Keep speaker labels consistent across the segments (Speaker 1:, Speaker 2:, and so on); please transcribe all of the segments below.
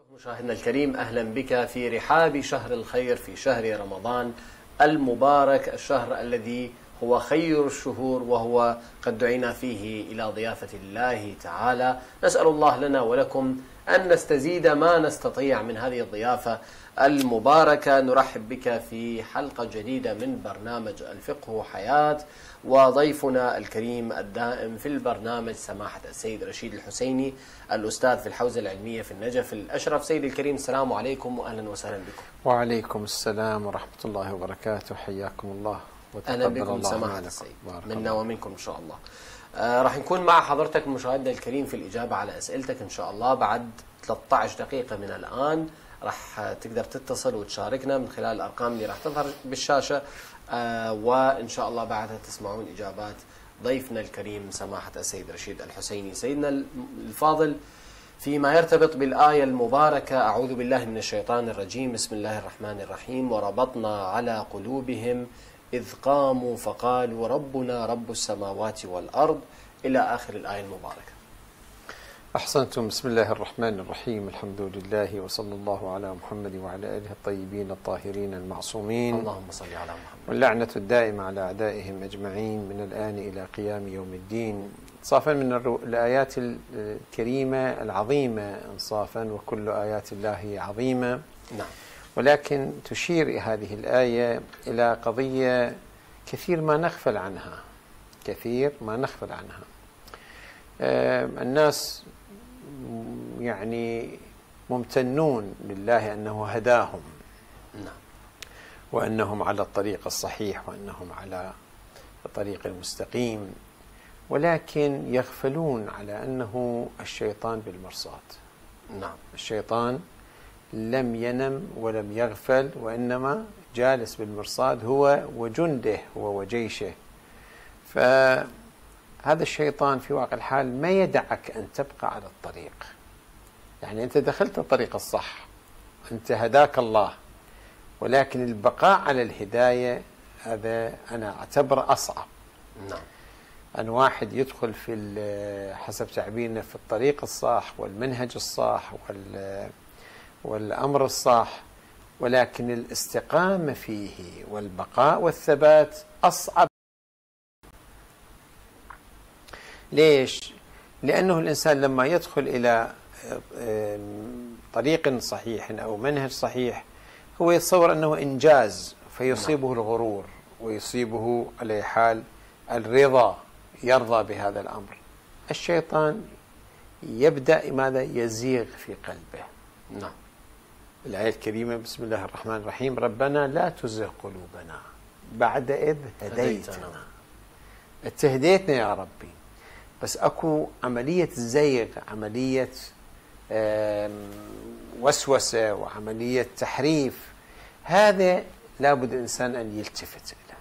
Speaker 1: مشاهدنا الكريم، أهلا بك في رحاب شهر الخير، في شهر رمضان المبارك، الشهر الذي هو خير الشهور، وهو قد دعينا فيه إلى ضيافة الله تعالى. نسأل الله لنا ولكم أن نستزيد ما نستطيع من هذه الضيافة المباركة. نرحب بك في حلقة جديدة من برنامج الفقه حياة، وضيفنا الكريم الدائم في البرنامج سماحة السيد رشيد الحسيني، الأستاذ في الحوزة العلمية في النجف الأشرف. سيدي الكريم، السلام عليكم وأهلا وسهلا بكم.
Speaker 2: وعليكم السلام ورحمة الله وبركاته، حياكم الله
Speaker 1: أهلا بكم سماحة السيد، منا ومنكم إن شاء الله. راح نكون مع حضرتك مشاهدنا الكريم في الإجابة على أسئلتك إن شاء الله. بعد 13 دقيقة من الآن راح تقدر تتصل وتشاركنا من خلال الأرقام اللي راح تظهر بالشاشة، وإن شاء الله بعدها تسمعون إجابات ضيفنا الكريم سماحة السيد رشيد الحسيني. سيدنا الفاضل، فيما يرتبط بالآية المباركة أعوذ بالله من الشيطان الرجيم، بسم الله الرحمن الرحيم، وربطنا على قلوبهم إذ قاموا فقالوا ربنا رب السماوات والأرض، إلى آخر الآية المباركة.
Speaker 2: أحسنتم. بسم الله الرحمن الرحيم، الحمد لله وصلى الله على محمد وعلى آله الطيبين الطاهرين المعصومين،
Speaker 1: اللهم صل على محمد،
Speaker 2: واللعنة الدائمة على أعدائهم أجمعين من الآن إلى قيام يوم الدين. إنصافا من الآيات الكريمة العظيمة، إنصافا وكل آيات الله عظيمة.
Speaker 1: نعم.
Speaker 2: ولكن تشير هذه الآية إلى قضية كثير ما نغفل عنها، كثير ما نغفل عنها. الناس يعني ممتنون لله أنه هداهم،
Speaker 1: نعم،
Speaker 2: وأنهم على الطريق الصحيح، وأنهم على الطريق المستقيم، ولكن يغفلون على أنه الشيطان بالمرصاد.
Speaker 1: نعم،
Speaker 2: الشيطان لم ينم ولم يغفل، وإنما جالس بالمرصاد هو وجنده هو وجيشه. فهذا الشيطان في واقع الحال ما يدعك أن تبقى على الطريق. يعني أنت دخلت الطريق الصح، أنت هداك الله، ولكن البقاء على الهداية هذا أنا أعتبر أصعب.
Speaker 1: نعم.
Speaker 2: أن واحد يدخل في حسب تعبيرنا في الطريق الصح والمنهج الصح والأمر الصح، ولكن الاستقامة فيه والبقاء والثبات أصعب. ليش؟ لأنه الإنسان لما يدخل إلى طريق صحيح أو منهج صحيح هو يتصور أنه إنجاز، فيصيبه الغرور ويصيبه على حال الرضا، يرضى بهذا الأمر. الشيطان يبدأ ماذا؟ يزيغ في قلبه.
Speaker 1: نعم.
Speaker 2: الآية الكريمة بسم الله الرحمن الرحيم، ربنا لا تزغ قلوبنا بعد إذ هديتنا. أنت هديتنا يا ربي، بس أكو عملية زيغ، عملية وسوسة وعملية تحريف. هذا لابد الإنسان أن يلتفت له.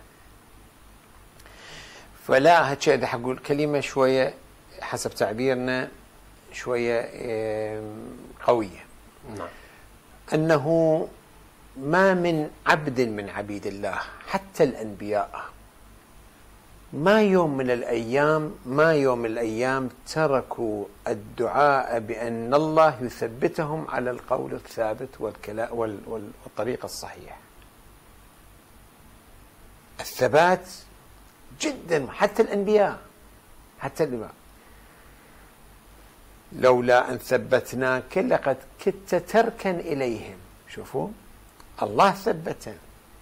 Speaker 2: فلا هكذا حقول كلمة شوية حسب تعبيرنا شوية قوية.
Speaker 1: نعم.
Speaker 2: أنه ما من عبد من عبيد الله، حتى الأنبياء، ما يوم من الأيام تركوا الدعاء بأن الله يثبتهم على القول الثابت والطريق الصحيح. الثبات جدا، حتى الأنبياء، لولا أن ثبتناك لقد كدت تركن إليهم. شوفوا، الله ثبته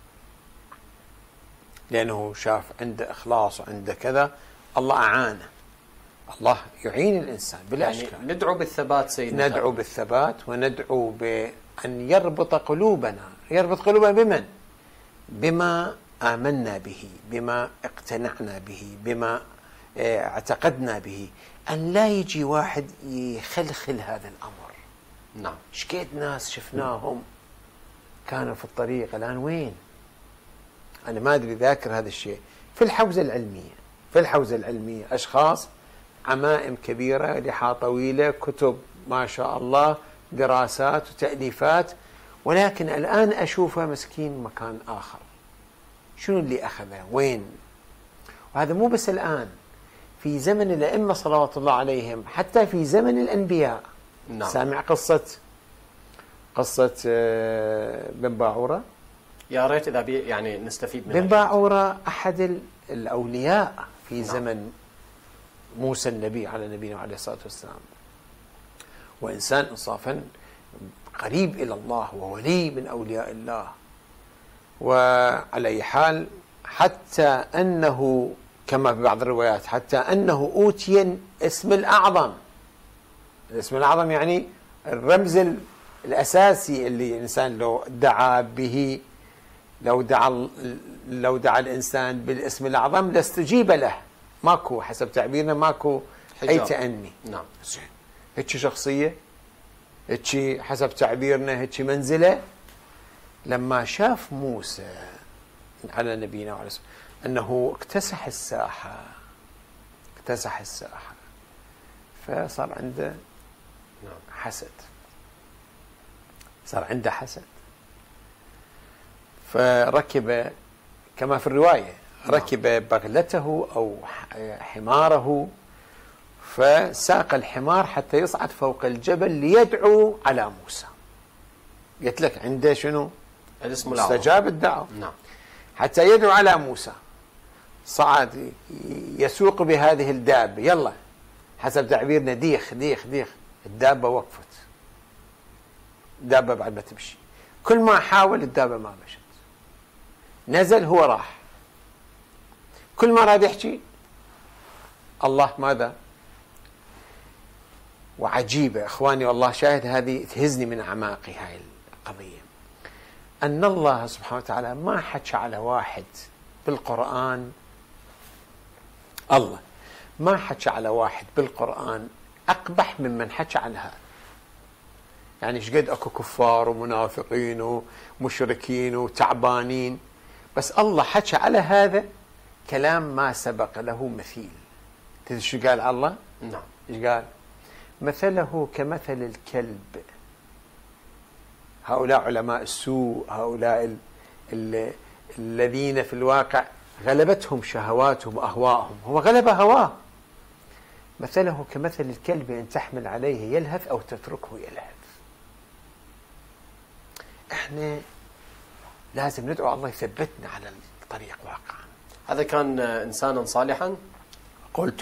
Speaker 2: لأنه شاف عنده إخلاص وعنده كذا، الله أعانه. الله يعين الإنسان بلا أشكال.
Speaker 1: يعني ندعو بالثبات سيدنا،
Speaker 2: ندعو بالثبات، وندعو بأن يربط قلوبنا. يربط قلوبنا بمن؟ بما آمنا به، بما اقتنعنا به، بما اعتقدنا به. أن لا يجي واحد يخلخل هذا الأمر.
Speaker 1: نعم.
Speaker 2: شكيت ناس شفناهم كانوا في الطريق، الآن وين؟ أنا ما أدري، ذاكر هذا الشيء في الحوزة العلمية، أشخاص عمائم كبيرة، لحى طويلة، كتب ما شاء الله، دراسات وتأليفات، ولكن الآن أشوفه مسكين مكان آخر. شنو اللي أخذه؟ وين؟ وهذا مو بس الآن، في زمن الأئمة صلوات الله عليهم، حتى في زمن الأنبياء.
Speaker 1: نعم.
Speaker 2: سامع قصة قصة بن باعورة.
Speaker 1: يا ريت إذا يعني نستفيد منها.
Speaker 2: بن باعورة أحد الأولياء في زمن موسى النبي على نبينا عليه الصلاة والسلام، وإنسان إنصافا قريب إلى الله وولي من أولياء الله. وعلى أي حال حتى أنه كما في بعض الروايات حتى أنه أوتي اسم الأعظم. الاسم الأعظم يعني الرمز الأساسي اللي الإنسان لو دعا به، لو دعا الإنسان بالاسم الأعظم لاستجيب له. ماكو حسب تعبيرنا ماكو أي تأني.
Speaker 1: نعم.
Speaker 2: هيك شخصية، هيك حسب تعبيرنا هيك منزلة. لما شاف موسى على نبينا وعلى الصلاة أنه اكتسح الساحة فصار عنده حسد، صار عنده حسد. فركب كما في الرواية ركب بغلته أو حماره، فساق الحمار حتى يصعد فوق الجبل ليدعو على موسى. قلت لك عنده شنو؟
Speaker 1: الاسم الأعظم،
Speaker 2: استجاب الدعوة.
Speaker 1: نعم.
Speaker 2: حتى يدعو على موسى، صعد يسوق بهذه الدابة، يلا حسب تعبيرنا ديخ ديخ ديخ. الدابة وقفت، الدابة بعد ما تمشي، كل ما حاول الدابة ما مشت. نزل هو راح، كل ما راد يحكي الله ماذا؟ وعجيبة إخواني والله شاهد، هذه تهزني من أعماقي هاي القضية، أن الله سبحانه وتعالى ما حكى على واحد بالقرآن، الله ما حكى على واحد بالقرآن أقبح ممن حكى على هذا. يعني ايش قد اكو كفار ومنافقين ومشركين وتعبانين، بس الله حكى على هذا كلام ما سبق له مثيل. تدري شو قال الله؟
Speaker 1: نعم.
Speaker 2: ايش قال؟ مثله كمثل الكلب. هؤلاء علماء السوء، هؤلاء الذين في الواقع غلبتهم شهواتهم وأهواءهم، هو غلب هواه. مثله كمثل الكلب إن تحمل عليه يلهث أو تتركه يلهث. احنا لازم ندعو الله يثبتنا على الطريق واقعا.
Speaker 1: هذا كان إنسانا صالحا،
Speaker 2: قلت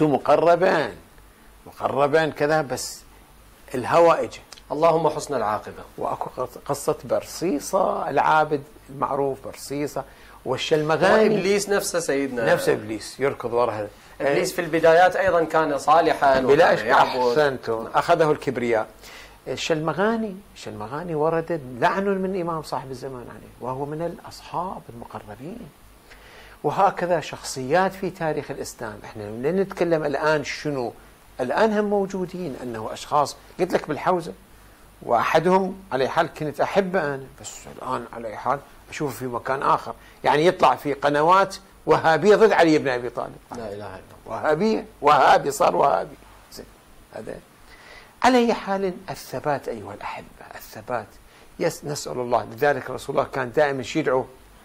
Speaker 2: مقربا كذا، بس الهوى اجى.
Speaker 1: اللهم حسن العاقبة.
Speaker 2: واكو قصة برصيصة العابد المعروف، برصيصة والشلمغاني،
Speaker 1: وإبليس نفسه سيدنا،
Speaker 2: نفس إبليس يركض وراء.
Speaker 1: إبليس في البدايات أيضا كان صالحا
Speaker 2: بلا إشكال، أحسنتم، أخذه الكبرياء. الشلمغاني وردت لعن من الإمام صاحب الزمان عليه، وهو من الأصحاب المقربين. وهكذا شخصيات في تاريخ الإسلام. احنا لن نتكلم الآن شنو، الآن هم موجودين، أنه أشخاص قلت لك بالحوزة، وأحدهم على حال كنت أحبه أنا، بس الآن على حال أشوفه في مكان آخر، يعني يطلع في قنوات وهابية ضد علي بن أبي طالب.
Speaker 1: لا إله إلا الله.
Speaker 2: وهابية، وهابي صار وهابي. هذا على أي حال الثبات أيها الأحبة، الثبات نسأل الله. لذلك رسول الله كان دائما يدعو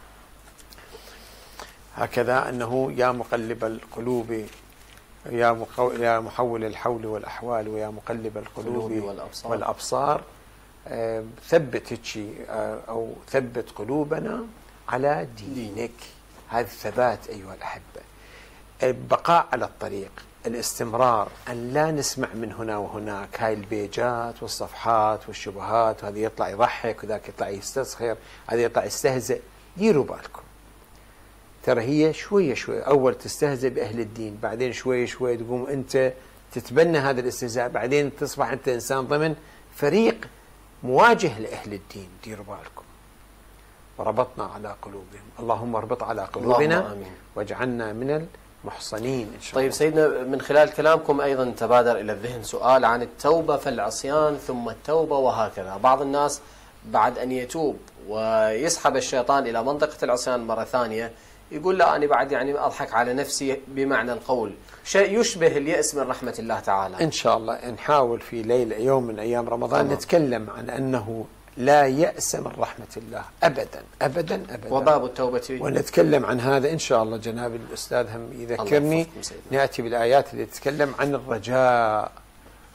Speaker 2: هكذا، أنه يا مقلب القلوب، يا محول الحول والأحوال، ويا مقلب القلوب والأبصار ثبت أو ثبت قلوبنا على دينك. هذا الثبات أيها الأحبة، البقاء على الطريق، الاستمرار، أن لا نسمع من هنا وهناك هاي البيجات والصفحات والشبهات، وهذا يطلع يضحك وذاك يطلع يستسخر، هذا يطلع يستهزئ. ديروا بالكم، ترى هي شوية شوية، أول تستهزئ بأهل الدين، بعدين شوية شوية تقوم أنت تتبنى هذا الاستهزاء، بعدين تصبح أنت إنسان ضمن فريق مواجه لأهل الدين. ديروا بالكم. وربطنا على قلوبهم، اللهم اربط على قلوبنا واجعلنا من المحصنين إن شاء الله.
Speaker 1: طيب سيدنا، من خلال كلامكم أيضا تبادر إلى الذهن سؤال عن التوبة فالعصيان ثم التوبة وهكذا. بعض الناس بعد أن يتوب ويسحب الشيطان إلى منطقة العصيان مرة ثانية يقول لا أنا بعد يعني أضحك على نفسي، بمعنى القول شيء يشبه اليأس من رحمة الله تعالى.
Speaker 2: إن شاء الله نحاول في يوم من أيام رمضان نتكلم عن أنه لا يأس من رحمة الله أبدا أبدا أبدا،
Speaker 1: وباب التوبة،
Speaker 2: ونتكلم عن هذا إن شاء الله. جناب الأستاذ هم يذكرني، نأتي بالآيات اللي تتكلم عن الرجاء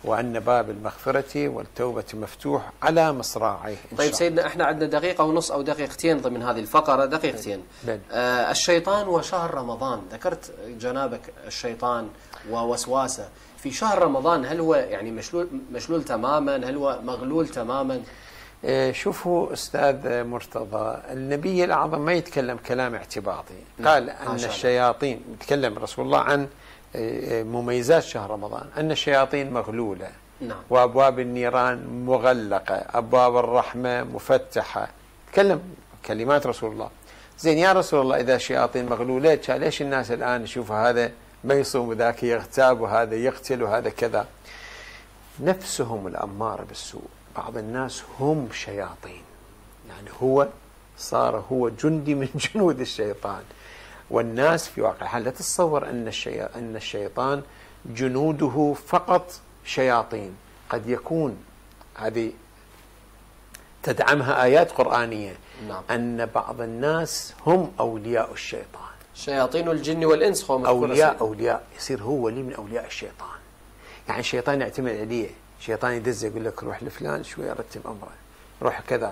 Speaker 2: وأن باب المغفرة والتوبة مفتوح على مصراعيه.
Speaker 1: طيب سيدنا، احنا عندنا دقيقة ونص أو دقيقتين ضمن هذه الفقرة، دقيقتين. الشيطان وشهر رمضان، ذكرت جنابك الشيطان ووسواسه في شهر رمضان، هل هو يعني مشلول تماما؟ هل هو مغلول تماما؟
Speaker 2: شوفوا أستاذ مرتضى، النبي الأعظم ما يتكلم كلام اعتباطي. قال أن الشياطين، يتكلم رسول الله عن مميزات شهر رمضان، أن الشياطين مغلولة،
Speaker 1: نعم.
Speaker 2: وأبواب النيران مغلقة، أبواب الرحمة مفتحة. تكلم كلمات رسول الله. زين يا رسول الله، إذا الشياطين مغلولة ليش الناس الآن يشوفوا هذا ما يصوم وذاك يغتاب وهذا يقتل وهذا كذا؟ نفسهم الأمارة بالسوء. بعض الناس هم شياطين، يعني هو صار هو جندي من جنود الشيطان. والناس في واقع الحال لا تتصور أن الشيطان جنوده فقط شياطين. قد يكون هذه تدعمها آيات قرآنية.
Speaker 1: نعم.
Speaker 2: أن بعض الناس هم أولياء الشيطان،
Speaker 1: شياطين الجن والإنس هم
Speaker 2: أولياء يصير هو لي من أولياء الشيطان. يعني الشيطان يعتمد عليه، شيطان يدز يقول لك روح لفلان شوي رتب أمره، روح كذا،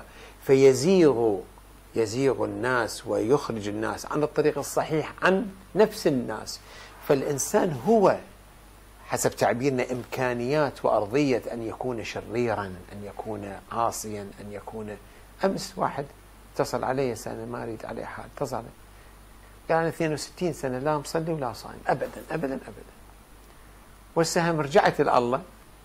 Speaker 2: يزيغ الناس ويخرج الناس عن الطريق الصحيح عن نفس الناس. فالإنسان هو حسب تعبيرنا إمكانيات وأرضية أن يكون شريرا، أن يكون عاصيا، أن يكون. أمس واحد اتصل علي سنة ما أريد عليه حال، اتصل قال أنا 62 سنة لا مصلي ولا صائم أبدا أبدا أبدا، والسهم رجعت لله،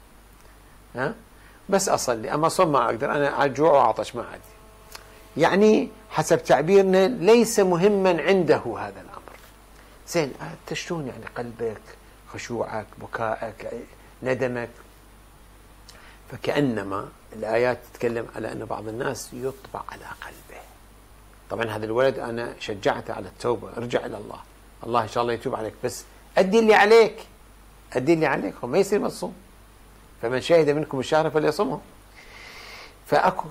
Speaker 2: بس أصلي، أما صوم ما أقدر، أنا على الجوع وعطش ما عندي. يعني حسب تعبيرنا ليس مهما عنده هذا الأمر. زين تشلون يعني قلبك، خشوعك، بكائك، ندمك؟ فكأنما الآيات تتكلم على أن بعض الناس يطبع على قلبه. طبعا هذا الولد أنا شجعته على التوبة، ارجع إلى الله، الله إن شاء الله يتوب عليك، بس أدي اللي عليك، أدي اللي عليك، وما يصير ما تصوم. فمن شهد منكم الشهر فليصمه. فأكو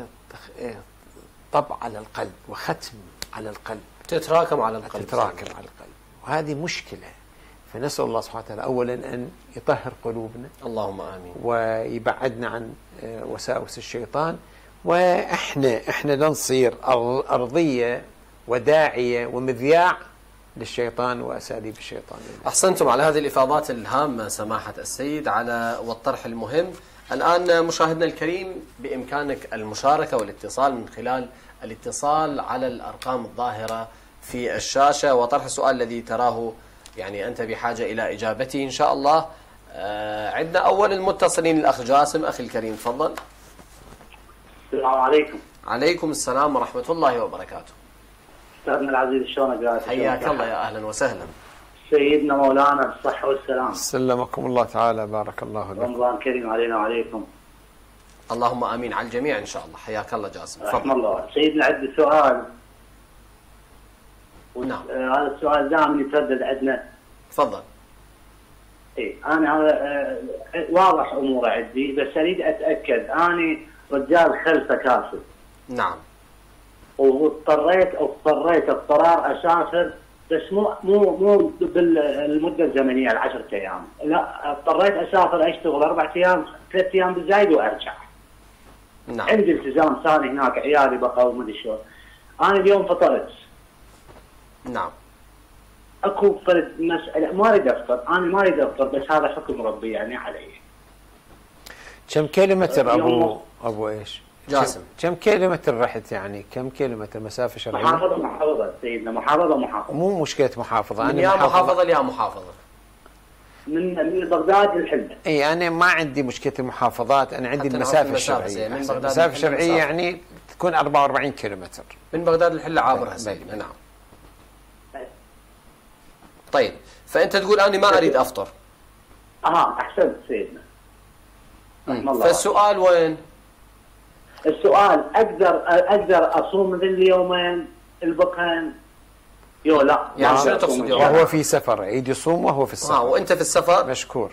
Speaker 2: طبع على القلب وختم على القلب،
Speaker 1: تتراكم على القلب،
Speaker 2: وهذه مشكلة. فنسأل الله سبحانه وتعالى أولا أن يطهر قلوبنا،
Speaker 1: اللهم آمين،
Speaker 2: ويبعدنا عن وساوس الشيطان. وإحنا لا نصير أرضية وداعية ومذياع للشيطان وأساليب الشيطان.
Speaker 1: أحسنتم على هذه الإفاضات الهامة سماحة السيد والطرح المهم. الآن مشاهدنا الكريم بإمكانك المشاركة والاتصال من خلال الاتصال على الأرقام الظاهرة في الشاشة وطرح السؤال الذي تراه يعني أنت بحاجة إلى إجابته إن شاء الله. عندنا أول المتصلين الأخ جاسم. أخي الكريم تفضل.
Speaker 3: السلام عليكم.
Speaker 1: عليكم السلام ورحمة الله وبركاته.
Speaker 3: أستاذنا العزيز شلونك قاعد؟
Speaker 1: حياك الله يا أهلا وسهلا.
Speaker 3: سيدنا مولانا بالصحة والسلام.
Speaker 2: سلمكم الله تعالى، بارك الله لكم.
Speaker 3: رمضان كريم علينا وعليكم.
Speaker 1: اللهم آمين على الجميع إن شاء الله. حياك الله جاسم.
Speaker 3: رحم الله. سيدنا عندي سؤال.
Speaker 1: نعم.
Speaker 3: هذا السؤال دائما يتردد عندنا.
Speaker 1: تفضل.
Speaker 3: أنا واضح أمور عندي، بس أريد أتأكد. أنا رجال خلفه كاسب.
Speaker 1: نعم.
Speaker 3: واضطريت اضطرار أسافر، بس مو بالمدة الزمنية 10 أيام، لا اضطريت أسافر أشتغل 4 أيام 3 أيام بالزايد وأرجع.
Speaker 1: نعم.
Speaker 3: عندي التزام ثاني هناك، عيالي بقى ومدري شلون. أنا اليوم فطرت.
Speaker 1: نعم.
Speaker 3: اكو فرد مسألة ما اريد افطر، انا ما اريد افطر، بس هذا حكم ربي يعني علي.
Speaker 2: كم كيلومتر ابو ايش؟
Speaker 1: جاسم.
Speaker 2: كم كيلومتر رحت يعني؟ كم كيلومتر مسافة شرعية؟
Speaker 3: محافظة سيدنا، محافظة.
Speaker 2: مو مشكلة محافظة،
Speaker 1: من يا محافظة ليا محافظة.
Speaker 3: من بغداد للحلة.
Speaker 2: اي انا ما عندي مشكلة المحافظات، انا عندي المسافة الشرعية. المسافة الشرعية يعني تكون 44 كيلومتر.
Speaker 1: من بغداد للحلة عابرها سيدنا. نعم. طيب فأنت تقول أنا ما أريد أفطر.
Speaker 3: أحسنت سيدنا.
Speaker 1: فالسؤال وين؟
Speaker 3: السؤال أقدر أصوم ذي اليومين البقين؟ لا
Speaker 1: يعني شنو تقصد؟
Speaker 2: وهو في سفر يريد يصوم وهو في السفر.
Speaker 1: وأنت في السفر؟
Speaker 2: مشكور.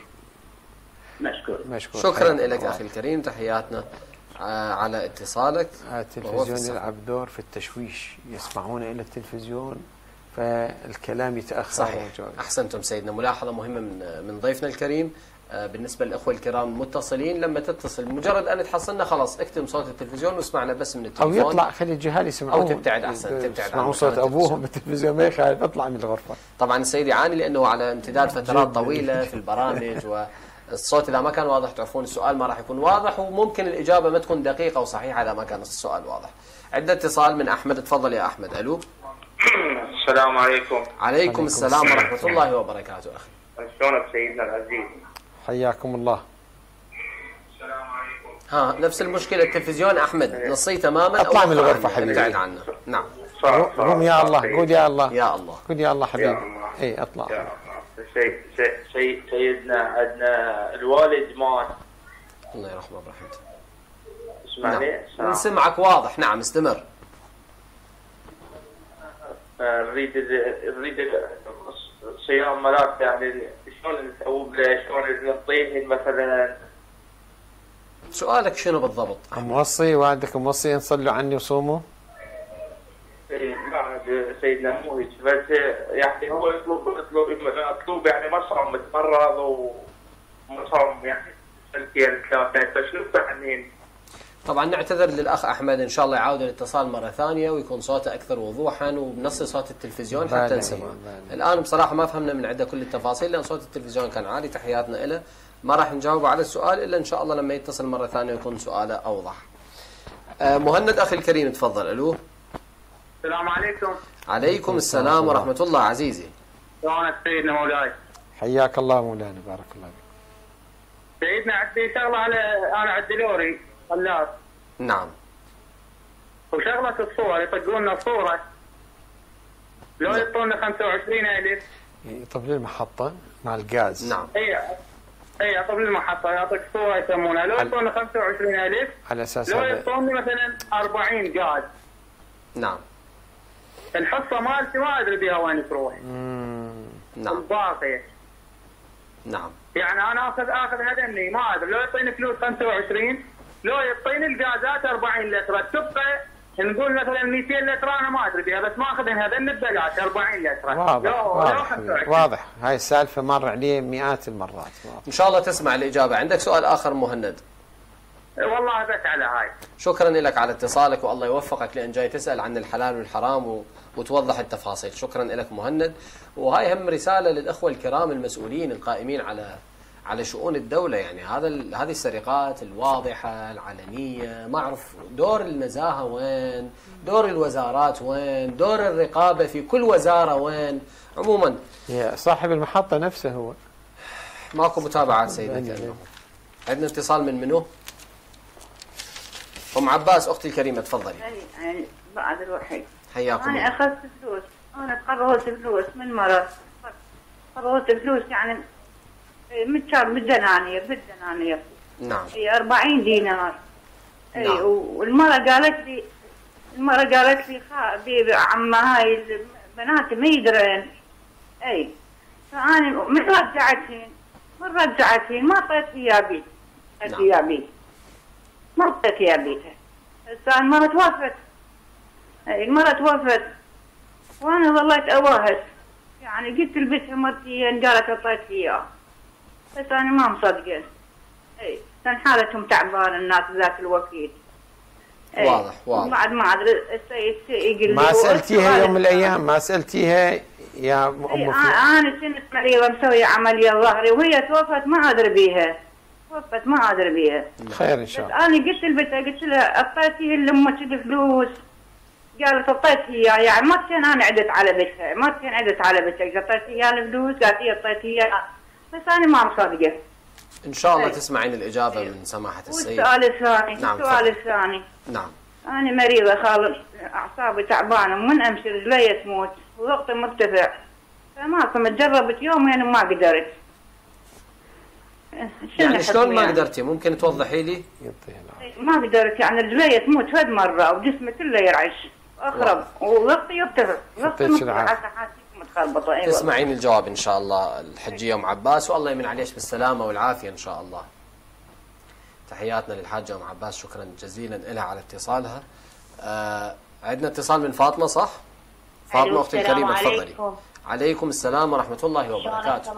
Speaker 1: شكرا لك أخي الكريم، تحياتنا على اتصالك.
Speaker 2: التلفزيون يلعب دور في التشويش، يسمعون إلى التلفزيون فالكلام يتأخر.
Speaker 1: صحيح. أحسنتم سيدنا. ملاحظة مهمة من ضيفنا الكريم، بالنسبة للأخوة الكرام المتصلين، لما تتصل مجرد أن تحصلنا خلاص اكتم صوت التلفزيون واسمعنا بس من التلفزيون،
Speaker 2: أو يطلع خلي الجهال يسمعون،
Speaker 1: أو تبتعد أحسن، تبتعد
Speaker 2: يسمعون صوت أبوهم بالتلفزيون ما يخالف، اطلع من الغرفة.
Speaker 1: طبعا السيد يعاني لأنه على امتداد فترات طويلة في البرامج، والصوت إذا ما كان واضح تعرفون السؤال ما راح يكون واضح، وممكن الإجابة ما تكون دقيقة وصحيحة إذا ما كان السؤال واضح. عندنا اتصال من أحمد، تفضل يا أحمد. ألو.
Speaker 4: السلام عليكم.
Speaker 1: عليكم السلام ورحمة الله وبركاته. أخي
Speaker 4: شلونك سيدنا العزيز؟
Speaker 2: حياكم الله.
Speaker 4: السلام عليكم.
Speaker 1: ها نفس المشكلة التلفزيون أحمد نصي تماما،
Speaker 2: اطلع من الغرفة حبيبي،
Speaker 1: ابتعد عنه. نعم.
Speaker 2: قوم يا الله، قول يا الله،
Speaker 1: يا الله،
Speaker 2: قول يا الله حبيبي. اي اطلع.
Speaker 4: سيدنا عندنا الوالد مات،
Speaker 1: الله يرحمه برحمته.
Speaker 4: اسمعني.
Speaker 1: نعم. نسمعك واضح. نعم استمر.
Speaker 4: نريد صيام ملاك، يعني شلون نسوي له، شلون نعطيه مثلا.
Speaker 1: سؤالك شنو بالضبط؟
Speaker 2: موصي والدك موصي نصلوا عني وصوموا؟
Speaker 4: لا سيدنا مو هيك، بس يعني هو يطلب يعني ما صار متمرض وما صار يعني سنتين ثلاثة، فشنو يعني؟
Speaker 1: طبعا نعتذر للأخ أحمد، إن شاء الله يعاود الاتصال مرة ثانية ويكون صوته أكثر وضوحا وبنص صوت التلفزيون حتى نسمع. الآن بصراحة ما فهمنا من عنده كل التفاصيل لأن صوت التلفزيون كان عالي. تحياتنا له. ما راح نجاوب على السؤال إلا إن شاء الله لما يتصل مرة ثانية يكون سؤاله أوضح. مهند أخي الكريم تفضل. ألو.
Speaker 4: السلام عليكم.
Speaker 1: عليكم السلام ورحمة الله عزيزي.
Speaker 4: شلونك سيدنا مولاي؟
Speaker 2: حياك الله مولانا، بارك الله فيك.
Speaker 4: سيدنا عندي شغلة أنا عندي لوري خلاص.
Speaker 1: نعم.
Speaker 4: وشغلة الصور يطقون لنا صورة لو يعطونا 25,000.
Speaker 2: طب المحطة مع الغاز.
Speaker 1: نعم.
Speaker 4: اي قبل المحطة يعطيك صورة يسمونها، لو يعطونا 25,000
Speaker 2: على أساس
Speaker 4: لو يعطوني مثلا 40 غاز.
Speaker 1: نعم.
Speaker 4: الحصة مالتي ما أدري بها وين تروح.
Speaker 1: نعم.
Speaker 4: الباقية.
Speaker 1: نعم.
Speaker 4: يعني أنا آخذ هذني ما أدري، لو يعطيني فلوس 25، لو يعطيني الغازات 40 لتر، تبقى نقول مثلا 200 لتر أنا ما أدري بها، بس ما أخذن هذن ببلاش 40 لتر.
Speaker 2: واضح واضح. هاي السالفة مر عليه مئات المرات. واضح.
Speaker 1: إن شاء الله تسمع الإجابة. عندك سؤال آخر مهند؟
Speaker 4: والله بس على هاي.
Speaker 1: شكرا لك على اتصالك والله يوفقك لأن جاي تسأل عن الحلال والحرام وتوضح التفاصيل. شكرا لك مهند. وهاي هم رسالة للأخوة الكرام المسؤولين القائمين على شؤون الدولة. يعني هذه السرقات الواضحة العلنية، ما أعرف دور النزاهة وين، دور الوزارات وين، دور الرقابة في كل وزارة وين. عموما
Speaker 2: يا صاحب المحطة نفسه هو
Speaker 1: ماكو متابعات سيدنا. عندنا اتصال من منو؟ أم عباس أختي الكريمة تفضلي.
Speaker 5: يعني بعد روحي
Speaker 1: حياكم
Speaker 5: أنا أخذت فلوس، أنا قررت فلوس من مرة، قررت فلوس يعني بالدنانير.
Speaker 1: نعم.
Speaker 5: هي 40 دينار.
Speaker 1: نعم.
Speaker 5: اي والمرة قالت لي عمها هاي البنات ما يدرين. اي فأنا من رجعتين ما اعطيت ثيابي. ما اعطيت ثيابيتها. هسه المرة توفت. المرة توفت وانا ظليت اواهس، يعني قلت لبسها مرتين قالت اعطيت اياه، بس انا ما مصدقه. اي كان حالتهم تعبان الناس ذاك الوقت.
Speaker 1: واضح.
Speaker 5: بعد ما ادري السيد يقول لي
Speaker 2: ما سالتيها يوم من الايام؟ ما سالتيها يا ام
Speaker 5: انا كنت مريضه مسويه عمليه ظهري وهي توفت ما ادري بيها.
Speaker 2: خير ان شاء الله.
Speaker 5: انا قلت لها اعطيتيه لامك الفلوس، قالت اعطيتيه يعني ما كان انا عدت على بيتها، اعطيتيه الفلوس، قالت لي اعطيتيه، بس انا ما مصدقه.
Speaker 1: ان شاء الله تسمعين الاجابه من سماحه السيد.
Speaker 5: والسؤال الثاني.
Speaker 1: نعم. نعم.
Speaker 5: انا مريضه خالص، اعصابي تعبانه، من امشي رجلي تموت وضغطي مرتفع، فما كنت جربت يومين وما قدرت.
Speaker 1: يعني شلون ما قدرتي؟ ممكن توضحي لي؟
Speaker 5: ما قدرت، يعني رجلي تموت فد مره وجسمي كله يرعش اخرب وضغطي يرتفع. متخربطه.
Speaker 1: تسمعين الجواب ان شاء الله الحجيه ام عباس، والله يمن عليش بالسلامه والعافيه ان شاء الله. تحياتنا للحاجه ام عباس، شكرا جزيلا لها على اتصالها. عندنا اتصال من فاطمه صح؟ فاطمه اختي الكريمه تفضلي. عليكم السلام ورحمه الله وبركاته.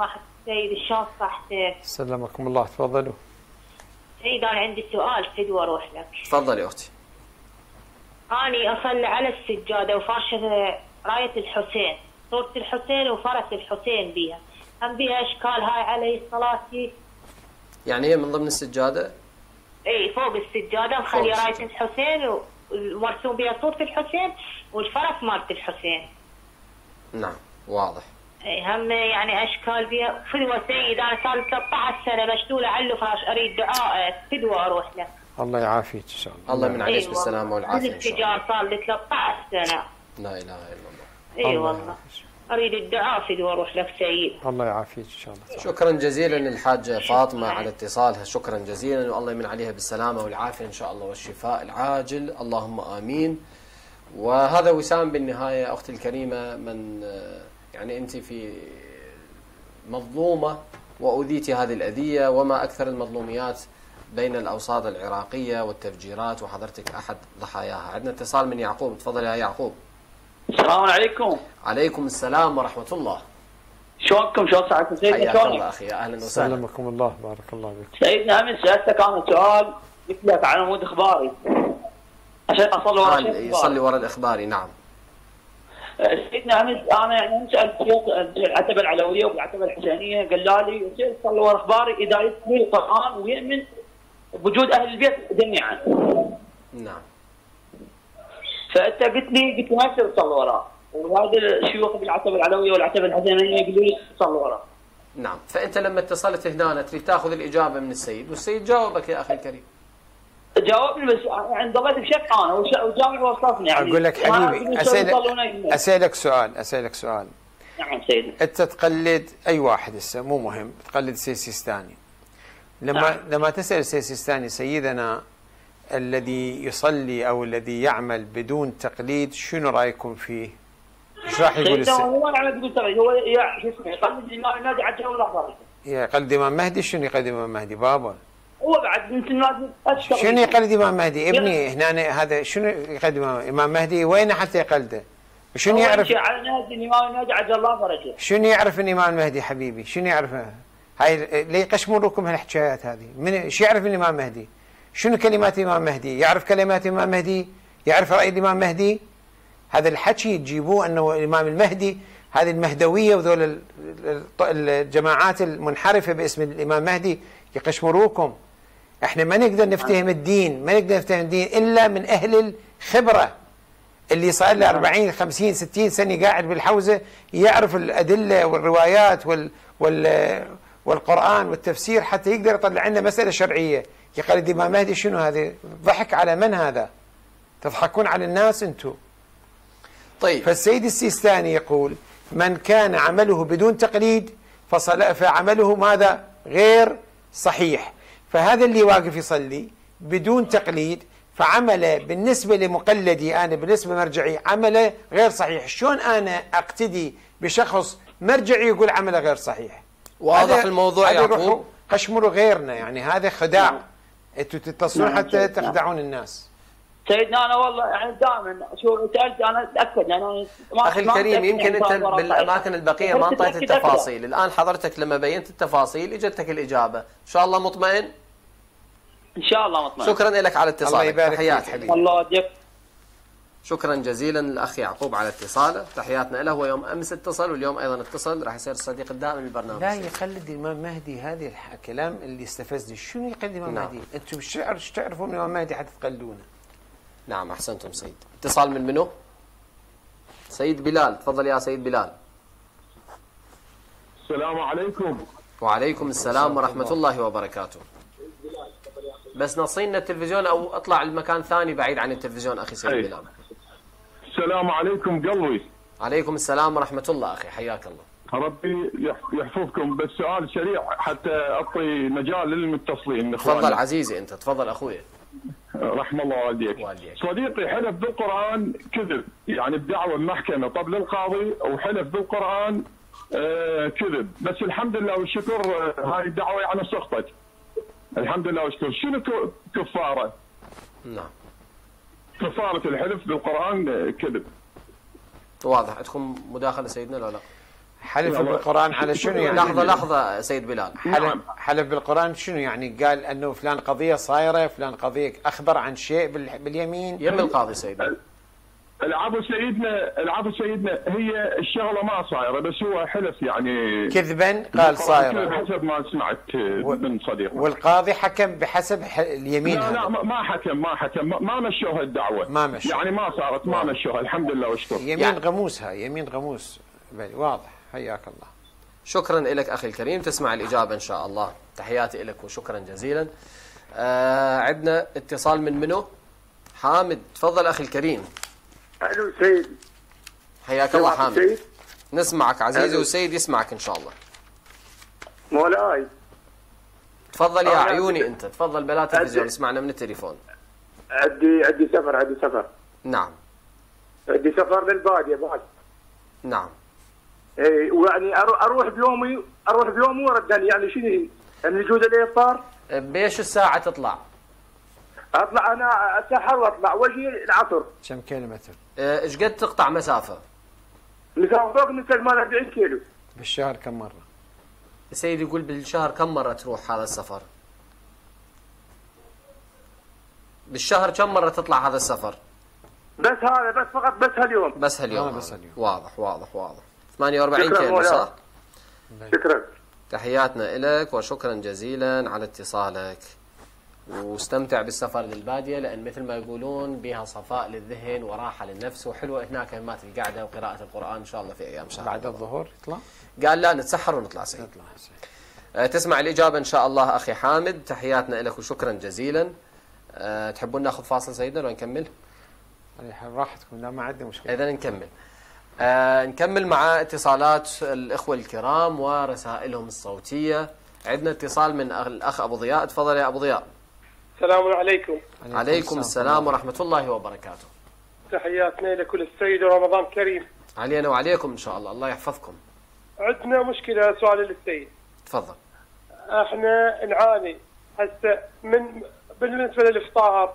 Speaker 6: سيد شلون صحتك؟
Speaker 2: سلمكم الله، تفضلوا.
Speaker 6: سيد أنا عندي سؤال فدوى أروح لك.
Speaker 1: تفضلي أختي.
Speaker 6: أنا أصلي على السجادة وفرشة راية الحسين، صورة الحسين وفرس الحسين بيها، هم بيها أشكال هاي علي صلاتي؟
Speaker 1: يعني هي من ضمن السجادة؟
Speaker 6: إي فوق السجادة مخلي راية الحسين ومرسوم بيها صورة الحسين والفرس مالت الحسين.
Speaker 1: نعم واضح.
Speaker 6: هم يعني اشكال بها فدوى سيد. انا صار لي 13 سنه مشلوله على الفراش، اريد دعاء فدوى اروح له.
Speaker 2: الله يعافيك ان شاء الله.
Speaker 1: الله من عليك بالسلامه والعافيه ان شاء الله.
Speaker 6: التجار صار لي 13 سنه.
Speaker 1: لا اله الا الله.
Speaker 6: اي والله اريد الدعاء فدوى اروح لك سيد.
Speaker 2: الله يعافيك ان شاء الله.
Speaker 1: شكرا جزيلا الحاجه فاطمه على اتصالها، شكرا جزيلا، والله يمن عليها بالسلامه والعافيه ان شاء الله والشفاء العاجل، اللهم امين. وهذا وسام بالنهايه اختي الكريمه، من يعني أنت في مظلومة وأذيتي هذه الأذية، وما أكثر المظلوميات بين الأوساط العراقية والتفجيرات، وحضرتك أحد ضحاياها. عندنا اتصال من يعقوب، تفضل يا يعقوب.
Speaker 7: السلام عليكم.
Speaker 1: عليكم السلام ورحمة الله.
Speaker 7: شلونكم؟ شلون صحتكم سيدنا؟
Speaker 1: حياك الله أخي، أهلا وسهلا.
Speaker 2: سلمكم الله، بارك الله بك.
Speaker 7: سيدنا أمس سألتك أنا سؤال، قلت لك على عمود إخباري عشان أصلي ورا
Speaker 1: يصلي ورا الإخباري. نعم
Speaker 7: سيدنا امس انا يعني سالت شيخ العتبه العلويه والعتبه الحسينيه، قال لي سيد صلى ورا اخباري اذا يتلو القران ويؤمن بوجود اهل البيت جميعا.
Speaker 1: نعم.
Speaker 7: فانت قلت لي ما يصير تصلي وراه، وهذا الشيوخ بالعتبه العلويه والعتبه الحسينيه يقولوا لي صلي وراه.
Speaker 1: نعم، فانت لما اتصلت هنا تريد تاخذ الاجابه من السيد، والسيد جاوبك يا اخي الكريم.
Speaker 7: جاوبني بس يعني ضليت بشك انا والجامع وصفني يعني.
Speaker 2: اقول لك حبيبي، اسالك سؤال.
Speaker 7: نعم سيدي.
Speaker 2: انت تقلد اي واحد هسه، مو مهم، تقلد سيستاني. لما تسال سيستاني سيدنا الذي يصلي او الذي يعمل بدون تقليد، شنو رايكم فيه؟ ايش راح يقول
Speaker 7: السيد؟ هو يعمل بدون تقليد، هو شو اسمه يقلد الامام المهدي عجل الله فرجه.
Speaker 2: يقلد الامام المهدي؟ شنو يقلد الامام المهدي بابا؟
Speaker 7: هو بعد من الناس
Speaker 2: شنو يقلد الامام المهدي؟ ابني هنا هذا شنو يقلد الامام المهدي؟ وين حتى يقلده؟ شنو يعرف
Speaker 7: على نهج الامام المهدي عجل الله فرجه؟
Speaker 2: شنو يعرف الامام المهدي حبيبي؟ شنو يعرفه؟ هاي ليه يقشمروكم هالحكايات هذه؟ من شو يعرف الامام المهدي؟ شنو كلمات الامام المهدي؟ يعرف كلمات الامام المهدي؟ يعرف راي الامام المهدي؟ هذا الحكي تجيبوه انه الامام المهدي، هذه المهدويه وذول الجماعات المنحرفه باسم الامام المهدي يقشمروكم. احنا ما نقدر نفتهم الدين، الا من اهل الخبره اللي صار له 40 50 60 سنه قاعد بالحوزه، يعرف الادله والروايات والقران والتفسير حتى يقدر يطلع لنا مساله شرعيه. يقلد الامام مهدي شنو هذا؟ ضحك على من هذا؟ تضحكون على الناس انتم.
Speaker 1: طيب،
Speaker 2: فالسيد السيستاني يقول: من كان عمله بدون تقليد فعمله ماذا؟ غير صحيح. فهذا اللي واقف يصلي بدون تقليد فعمله بالنسبة لمقلدي أنا، بالنسبة مرجعي، عمله غير صحيح. شلون أنا أقتدي بشخص مرجعي يقول عمله غير صحيح؟
Speaker 1: واضح الموضوع يا يعقوب.
Speaker 2: قشمروا غيرنا، يعني هذا خداع. انتم تتصلون حتى تخدعون الناس.
Speaker 7: سيدنا انا والله يعني دائما شو سالت انا اتاكد يعني
Speaker 1: اخي الكريم، يمكن انت بالاماكن البقيه ما انطيت التفاصيل. الان حضرتك لما بينت التفاصيل اجتك الاجابه، ان شاء الله مطمئن؟
Speaker 7: ان شاء الله مطمئن.
Speaker 1: شكرا لك على اتصالك.
Speaker 2: الله يبارك
Speaker 1: تحيات
Speaker 2: فيك
Speaker 1: حبيبي.
Speaker 7: الله يديك.
Speaker 1: شكرا جزيلا للاخ يعقوب على اتصاله، تحياتنا له. هو يوم امس اتصل واليوم ايضا اتصل، راح يصير الصديق الدائم للبرنامج.
Speaker 2: لا يقلد الامام مهدي، هذا الكلام اللي استفزني. شنو يقلد الامام مهدي؟ انتم بالشعر ايش تعرفون من الامام مهدي حتى تقلدونه؟
Speaker 1: نعم احسنتم سيد. اتصال من منو؟ سيد بلال، تفضل يا سيد بلال.
Speaker 8: السلام عليكم.
Speaker 1: وعليكم السلام ورحمة الله وبركاته. بس نصينا التلفزيون او اطلع المكان ثاني بعيد عن التلفزيون اخي سيد بلال.
Speaker 8: السلام عليكم قلبي.
Speaker 1: عليكم السلام ورحمة الله اخي، حياك الله.
Speaker 8: ربي يحفظكم. بس سؤال سريع حتى اعطي مجال للمتصلين.
Speaker 1: تفضل عزيزي انت، تفضل اخوي.
Speaker 8: رحم الله والديك. صديقي حلف بالقرآن كذب، يعني بدعوى المحكمة طب للقاضي وحلف بالقرآن كذب، بس الحمد لله والشكر هاي الدعوة يعني سقطت. الحمد لله والشكر. شنو كفارة؟
Speaker 1: نعم.
Speaker 8: كفارة الحلف بالقرآن كذب.
Speaker 1: واضح. عندكم مداخلة سيدنا ولا لا؟
Speaker 2: حلف بالقرآن على شنو يعني؟
Speaker 1: لحظة سيد بلال.
Speaker 2: حلف بالقرآن شنو يعني؟ قال أنه فلان قضية صايرة، فلان قضية أخبر عن شيء باليمين.
Speaker 1: يم القاضي سيدنا.
Speaker 8: العفو سيدنا هي الشغله ما صايره، بس هو حلف يعني
Speaker 2: كذبا قال صايره
Speaker 8: حسب ما سمعت من صديق.
Speaker 2: والقاضي حكم بحسب اليمين.
Speaker 8: لا ما حكم ما مشوها الدعوه،
Speaker 2: ما مشوها
Speaker 8: يعني ما صارت، ما مشوها الحمد لله واشكر.
Speaker 2: يمين يعني غموسها، يمين غموس. واضح. حياك الله.
Speaker 1: شكرا لك أخي الكريم، تسمع الإجابة إن شاء الله. تحياتي لك وشكرا جزيلا. عندنا اتصال من منو؟ حامد. تفضل أخي الكريم.
Speaker 9: الو سيد.
Speaker 1: حياك الله حامد. سيد. نسمعك عزيزي والسيد يسمعك ان شاء الله.
Speaker 9: مولاي.
Speaker 1: تفضل يا عيوني انت، تفضل بلا تلفزيون، اسمعنا من التليفون.
Speaker 9: عندي سفر.
Speaker 1: نعم.
Speaker 9: عندي سفر للباديه بعد.
Speaker 1: نعم.
Speaker 9: اي ويعني اروح بيومي وردني، يعني شنو يعني يجوز الافطار؟
Speaker 1: بايش الساعه تطلع؟
Speaker 9: اطلع انا اتسحر واطلع واجي العصر.
Speaker 2: كم كيلومتر؟
Speaker 1: ايش قد تقطع مسافه؟
Speaker 9: مسافه فوق من 40 كيلو.
Speaker 2: بالشهر كم مره؟
Speaker 1: السيد يقول بالشهر كم مره تروح هذا السفر؟ بالشهر كم مره تطلع هذا السفر؟
Speaker 9: بس فقط هاليوم.
Speaker 1: بس هاليوم. واضح 48 كيلو صح؟
Speaker 9: شكرا.
Speaker 1: تحياتنا لك وشكرا جزيلا على اتصالك. واستمتع بالسفر للبادية، لأن مثل ما يقولون بها صفاء للذهن وراحة للنفس، وحلوة هناك مات القعدة وقراءة القرآن إن شاء الله في أيام شهر
Speaker 2: بعد الظهر يطلع؟
Speaker 1: قال لا نتسحر ونطلع سيد. تسمع الإجابة إن شاء الله أخي حامد. تحياتنا لك وشكرا جزيلا. تحبون ناخذ فاصل سيدنا ونكمل؟
Speaker 2: راحتكم. لا ما عندي مشكلة.
Speaker 1: إذا نكمل. نكمل مع اتصالات الإخوة الكرام ورسائلهم الصوتية. عندنا اتصال من الأخ أبو ضياء. تفضل يا أبو ضياء.
Speaker 10: السلام عليكم.
Speaker 1: عليكم السلام ورحمة الله وبركاته.
Speaker 10: تحياتنا لكل السيد ورمضان كريم.
Speaker 1: علينا وعليكم إن شاء الله. الله يحفظكم.
Speaker 10: عندنا مشكلة، سؤال للسيد.
Speaker 1: تفضل.
Speaker 10: احنا نعاني هسه بالنسبة للإفطار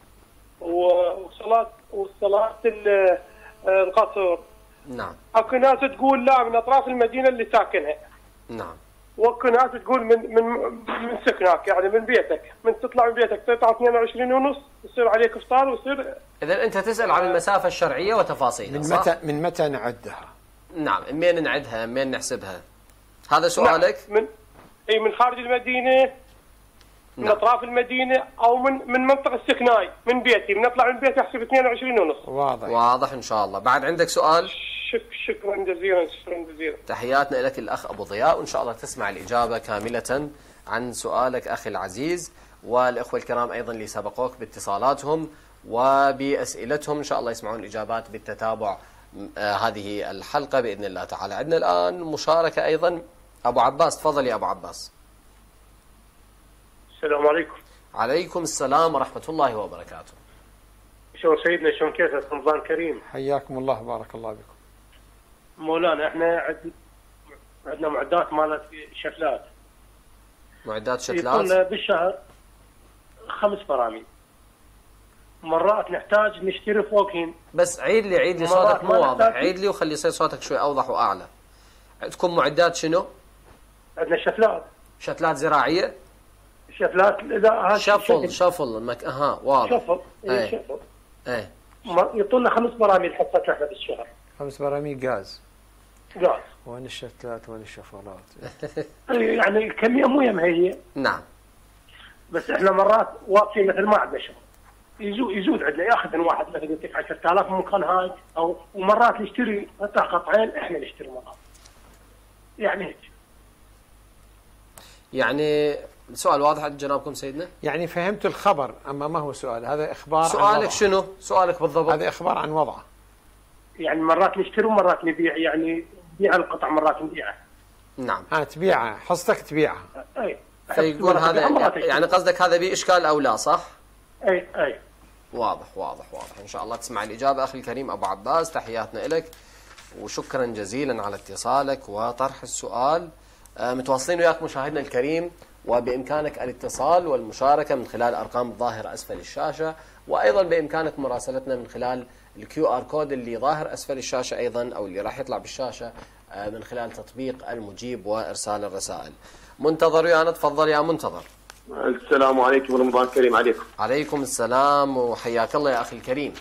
Speaker 10: والصلاة القصر.
Speaker 1: نعم.
Speaker 10: اكو ناس تقول لا من أطراف المدينة اللي ساكنها.
Speaker 1: نعم.
Speaker 10: واكو ناس تقول من سكنك، يعني من بيتك، من تطلع من بيتك تطلع 22:30 يصير عليك افطار ويصير.
Speaker 1: اذا انت تسال عن المسافه الشرعيه وتفاصيلها صح؟
Speaker 2: من متى نعدها؟
Speaker 1: نعم، منين نعدها؟ منين نحسبها؟ هذا سؤالك؟
Speaker 10: نعم. من خارج المدينه، من اطراف المدينه، او من منطقه السكناي، من بيتي، من اطلع من بيتي احسب 22:30.
Speaker 1: واضح ان شاء الله. بعد عندك سؤال؟
Speaker 10: شكرا جزيلا.
Speaker 1: تحياتنا لك الأخ أبو ضياء، وإن شاء الله تسمع الإجابة كاملة عن سؤالك أخي العزيز، والإخوة الكرام أيضا اللي سبقوك باتصالاتهم وبأسئلتهم إن شاء الله يسمعون الإجابات بالتتابع هذه الحلقة بإذن الله تعالى. عندنا الآن مشاركة أيضا. أبو عباس. تفضل يا أبو عباس.
Speaker 10: السلام عليكم.
Speaker 1: عليكم السلام ورحمة الله وبركاته.
Speaker 10: شلون سيدنا؟ شلون كيفك؟ رمضان كريم.
Speaker 2: حياكم الله بارك الله بكم.
Speaker 10: مولانا احنا عندنا معدات مالت شتلات.
Speaker 1: معدات شتلات؟
Speaker 10: يكون بالشهر 5 براميل. مرات نحتاج نشتري فوقهن.
Speaker 1: بس عيد لي صوتك مو واضح، عيد لي وخلي يصير صوتك شوي اوضح واعلى. عندكم معدات شنو؟
Speaker 10: عندنا شتلات
Speaker 1: زراعيه؟
Speaker 10: شتلات لا
Speaker 1: شفل واضح.
Speaker 10: شفل.
Speaker 1: شفل. ايه
Speaker 10: يعطونا 5 براميل حصة احنا بالشهر.
Speaker 2: 5 براميل غاز. وين الشتلات وين الشفرات؟
Speaker 10: يعني الكمية مو يم هي.
Speaker 1: نعم.
Speaker 10: بس احنا مرات واقفين مثل ما عندنا شغل. يزود عندنا ياخذ واحد مثلا قلت لك 10,000 من مكان هاي، او ومرات نشتري قطعين احنا نشتري مرات. يعني هيك.
Speaker 1: يعني السؤال واضح عند جنابكم سيدنا؟
Speaker 2: يعني فهمت الخبر، اما ما هو سؤال، هذا اخبار.
Speaker 1: سؤالك شنو؟ سؤالك بالضبط؟
Speaker 2: هذا اخبار عن وضعه.
Speaker 10: يعني مرات نشتري ومرات نبيع، يعني نبيع القطع مرات نبيعها.
Speaker 1: نعم.
Speaker 2: تبيعها، حصتك تبيعها.
Speaker 10: اي.
Speaker 1: فيقول هذا يعني قصدك هذا به اشكال او لا صح؟
Speaker 10: اي.
Speaker 1: واضح. ان شاء الله تسمع الاجابه اخي الكريم ابو عباس. تحياتنا لك وشكرا جزيلا على اتصالك وطرح السؤال. متواصلين وياك مشاهدنا الكريم، وبامكانك الاتصال والمشاركه من خلال ارقام الظاهره اسفل الشاشه، وأيضا بإمكانك مراسلتنا من خلال الQR كود اللي ظاهر أسفل الشاشة أيضا، أو اللي راح يطلع بالشاشة من خلال تطبيق المجيب وإرسال الرسائل. منتظر ويانا، تفضل يا منتظر.
Speaker 11: السلام عليكم ورمضان كريم عليكم.
Speaker 1: عليكم السلام وحياك الله يا أخي الكريم.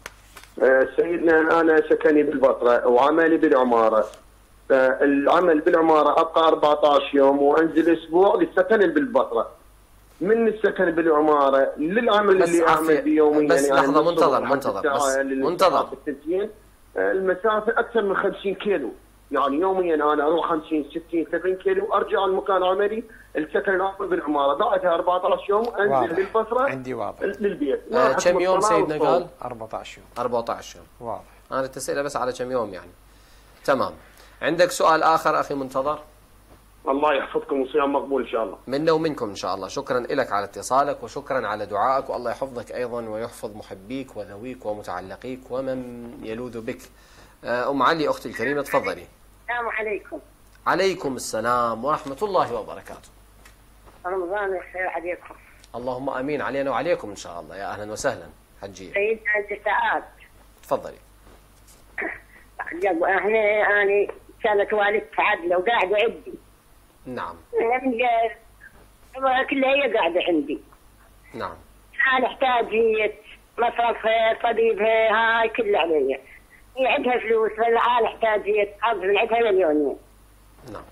Speaker 11: سيدنا أنا سكني بالبصرة وعملي بالعمارة. العمل بالعمارة أبقى 14 يوم وأنزل أسبوع للسكن بالبصرة. من السكن بالعمارة للعمل اللي أعمل بيوميا
Speaker 1: بس
Speaker 11: يعني
Speaker 1: لحظة منتظر
Speaker 11: المسافة أكثر من 50 كيلو، يعني يوميا أنا أروح 50 60 70 كيلو وأرجع المكان عملي السكن الأول بالعمارة. ضاعتها 14 يوم أنزل للبصرة
Speaker 2: عندي واضح
Speaker 11: للبيت.
Speaker 1: كم يوم سيدنا قال؟
Speaker 2: 14 يوم.
Speaker 1: 14 يوم
Speaker 2: واضح.
Speaker 1: أنا التسئلة بس على كم يوم يعني. تمام. عندك سؤال آخر أخي منتظر؟
Speaker 11: الله يحفظكم وصيام مقبول إن شاء الله.
Speaker 1: منا ومنكم إن شاء الله. شكرا لك على اتصالك وشكرا على دعائك، والله يحفظك أيضا ويحفظ محبيك وذويك ومتعلقيك ومن يلوذ بك. أم علي أختي الكريمة تفضلي.
Speaker 12: السلام عليكم.
Speaker 1: عليكم السلام ورحمة الله وبركاته.
Speaker 12: رمضان الخير عليكم.
Speaker 1: اللهم أمين علينا وعليكم إن شاء الله. يا أهلا وسهلا حجية.
Speaker 12: سيدنا أنت سعاد.
Speaker 1: تفضلي.
Speaker 12: أنا كانت والدتي عدلة وقاعدة عندي.
Speaker 1: نعم.
Speaker 12: كلها هي قاعدة عندي.
Speaker 1: نعم.
Speaker 12: أنا احتاجية مصرفها طبيبها هاي كلها علي. هي عندها فلوس فالعال احتاجية أظن عندها مليونين.
Speaker 1: نعم.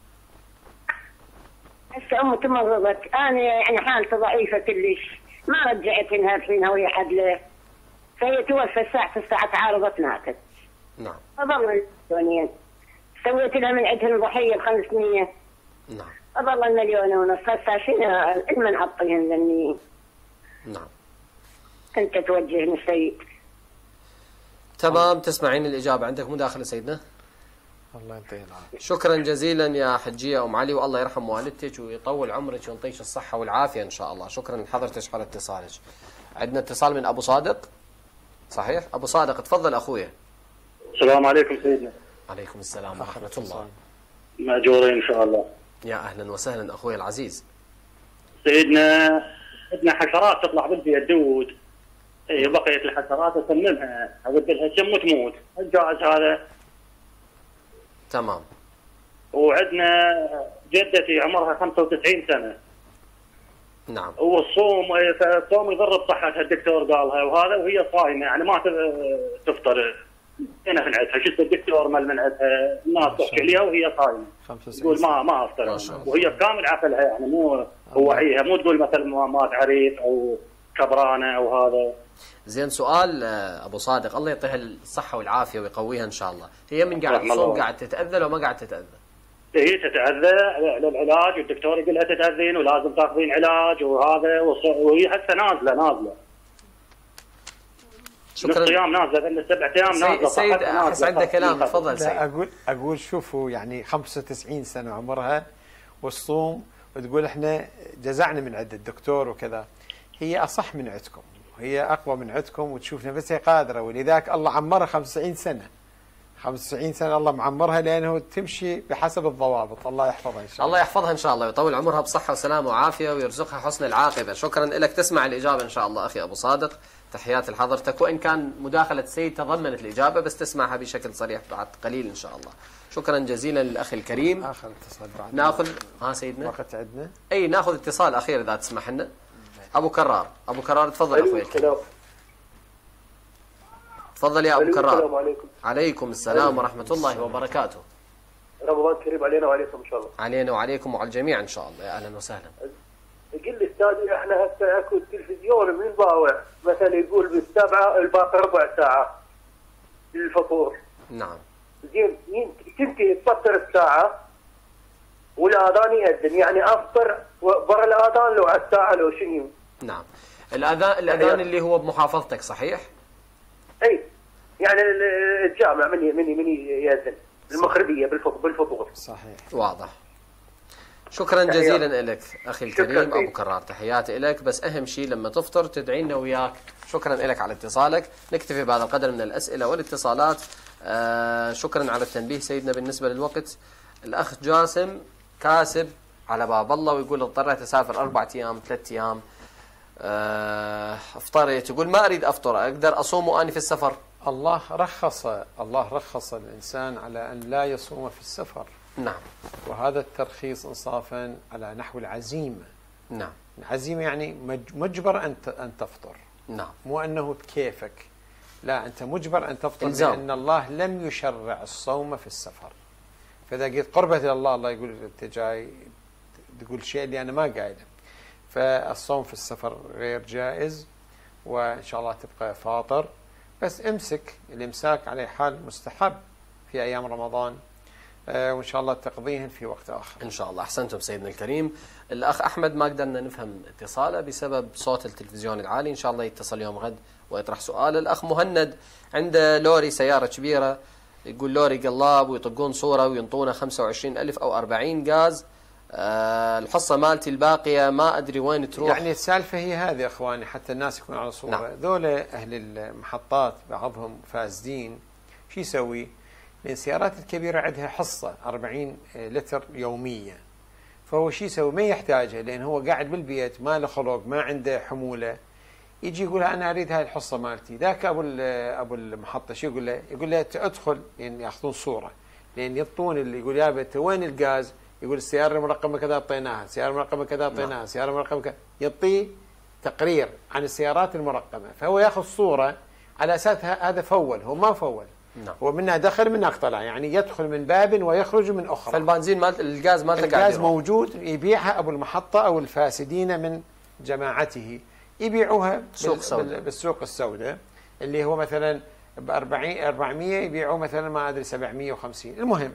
Speaker 12: هسه أمي تمرضت، أنا يعني حالتي ضعيفة كلش، ما رجعت لها الحين وهي عدلة. فهي توفى الساعة 9 تعارضت ماتت.
Speaker 1: نعم.
Speaker 12: فضل المليونين. سويت لها من عندها الضحية ب500.
Speaker 1: نعم.
Speaker 12: فضل 1.5 مليون. هسه شنو المن أعطيهن لأني.
Speaker 1: نعم.
Speaker 12: أنت توجهني السيد.
Speaker 1: تمام. تسمعين الإجابة. عندك مداخلة سيدنا؟
Speaker 2: الله يعطيه العافية.
Speaker 1: شكرا جزيلا يا حجية أم علي، والله يرحم والدتك ويطول عمرك ويعطيك الصحة والعافية إن شاء الله. شكرا لحضرتك على اتصالك. عندنا اتصال من أبو صادق. صحيح؟ أبو صادق تفضل أخويا.
Speaker 13: السلام عليكم سيدنا.
Speaker 1: عليكم السلام ورحمة الله.
Speaker 13: مأجورين إن شاء الله.
Speaker 1: يا أهلا وسهلا أخوي العزيز.
Speaker 13: سيدنا عندنا حشرات تطلع بالبيت دود. هي بقية الحشرات أسممها أبدلها شم وتموت. الجائز هذا.
Speaker 1: تمام.
Speaker 13: وعندنا جدتي عمرها 95 سنة.
Speaker 1: نعم.
Speaker 13: والصوم يضر بصحتها الدكتور قالها وهذا، وهي صايمة يعني ما تفطر. هنا من عندها شو الدكتور مال من عندها الناس تحكي ليها وهي صايمة. تقول ما افطر وهي بكامل عقلها يعني مو وعيها، مو تقول مثلا مات عريق او كبرانه او هذا.
Speaker 1: زين سؤال ابو صادق، الله يعطيها الصحه والعافيه ويقويها ان شاء الله. هي من قاعد تصوم قاعد تتاذى لو ما قاعد تتاذى؟
Speaker 13: هي تتاذى للعلاج والدكتور يقول لها تتاذين ولازم تاخذين علاج وهذا، وهي هسه نازله.
Speaker 1: شكرا.
Speaker 13: الصيام نازله ذل 7 ايام نازله.
Speaker 1: سيد احس عنده كلام، تفضل سيد.
Speaker 2: اقول شوفوا يعني 95 سنه عمرها والصوم وتقول احنا جزعنا من عند الدكتور وكذا. هي اصح من عندكم، هي اقوى من عندكم وتشوف نفسها قادره، ولذلك الله عمرها 95 سنه. 95 سنه الله معمرها لانه تمشي بحسب الضوابط. الله يحفظها ان شاء الله.
Speaker 1: الله يحفظها ان شاء الله ويطول عمرها بصحه وسلامه وعافيه ويرزقها حسن العاقبه. شكرا لك. تسمع الاجابه ان شاء الله اخي ابو صادق. تحياتي لحضرتك، وان كان مداخله السيد تضمنت الاجابه بس تسمعها بشكل صريح بعد قليل ان شاء الله. شكرا جزيلا للاخ الكريم.
Speaker 2: اخر اتصال بعد
Speaker 1: ناخذ سيدنا
Speaker 2: وقت عندنا.
Speaker 1: اي ناخذ اتصال اخير اذا تسمح لنا. ابو كرار تفضل اخوي الكريم. تفضل يا ابو كرار.
Speaker 14: السلام عليكم.
Speaker 1: عليكم السلام ورحمه الله وبركاته.
Speaker 14: رمضان كريم علينا وعليكم ان شاء الله.
Speaker 1: علينا وعليكم وعلى الجميع ان شاء الله. يا اهلا وسهلا.
Speaker 14: يقول لي استاذي احنا هسه اكو التلفزيون من باوع مثلا يقول بالسبعه الباقي ربع ساعه للفطور.
Speaker 1: نعم.
Speaker 14: زين تنتهي تفطر الساعه والاذان يأذن، يعني افطر برا الاذان لو على الساعه لو شنو.
Speaker 1: نعم. الاذان اللي هو بمحافظتك صحيح؟
Speaker 14: اي يعني الجامع من يأذن المغربيه بالفطور.
Speaker 2: صحيح.
Speaker 1: واضح. شكرا جزيلا لك اخي الكريم ابو كرار. تحياتي لك. بس اهم شيء لما تفطر تدعي لنا وياك. شكرا لك على اتصالك. نكتفي بهذا القدر من الاسئله والاتصالات. شكرا على التنبيه سيدنا بالنسبه للوقت. الاخ جاسم كاسب على باب الله ويقول اضطريت اسافر 4 ايام 3 ايام افطر، تقول ما اريد افطر، اقدر اصوم واني في السفر؟
Speaker 2: الله رخص الانسان على ان لا يصوم في السفر.
Speaker 1: نعم.
Speaker 2: وهذا الترخيص انصافا على نحو العزيمه.
Speaker 1: نعم.
Speaker 2: العزيمه يعني مجبر ان تفطر.
Speaker 1: نعم.
Speaker 2: مو انه بكيفك، لا، انت مجبر ان تفطر
Speaker 1: إلزام.
Speaker 2: لان الله لم يشرع الصوم في السفر. فاذا قلت قربة الى الله يقول انت جاي تقول شيء اللي انا ما قايله. فالصوم في السفر غير جائز، وان شاء الله تبقى فاطر، بس امسك. الامساك عليه حال مستحب في ايام رمضان، وان شاء الله تقضيهن في وقت اخر
Speaker 1: ان شاء الله. احسنتم سيدنا الكريم. الاخ احمد ما قدرنا نفهم اتصاله بسبب صوت التلفزيون العالي، ان شاء الله يتصل يوم غد ويطرح سؤال. الاخ مهند عنده لوري سياره كبيره، يقول لوري قلاب ويطقون صوره وينطونا 25,000 او 40 غاز، الحصه مالتي الباقيه ما ادري وين تروح.
Speaker 2: يعني السالفه هي هذه اخواني، حتى الناس يكونوا على صوره.
Speaker 1: نعم.
Speaker 2: ذولا اهل المحطات بعضهم فاسدين، شو يسوي؟ لان السيارات الكبيره عندها حصه 40 لتر يوميا، فهو شو يسوي؟ ما يحتاجها، لان هو قاعد بالبيت ما له خلق، ما عنده حموله، يجي يقول انا اريد هاي الحصه مالتي. ذاك ابو المحطه شو يقول له؟ يقول له ادخل، يعني ياخذون صوره، لان يعطون اللي يقول يا بت وين الغاز؟ يقول السياره المرقمه كذا اعطيناها، السياره المرقمه كذا اعطيناها، السياره المرقمه كذا، يعطيه تقرير عن السيارات المرقمه، فهو ياخذ صوره على اساس هذا فول، هو ما فول.
Speaker 1: نعم.
Speaker 2: هو منها دخل منها طلع، يعني يدخل من باب ويخرج من اخرى.
Speaker 1: فالبنزين مال الغاز مالته
Speaker 2: الغاز موجود، يبيعها ابو المحطه او الفاسدين من جماعته، يبيعوها بالسوق السوداء، اللي هو مثلا ب 400 يبيعوه مثلا ما ادري 750. المهم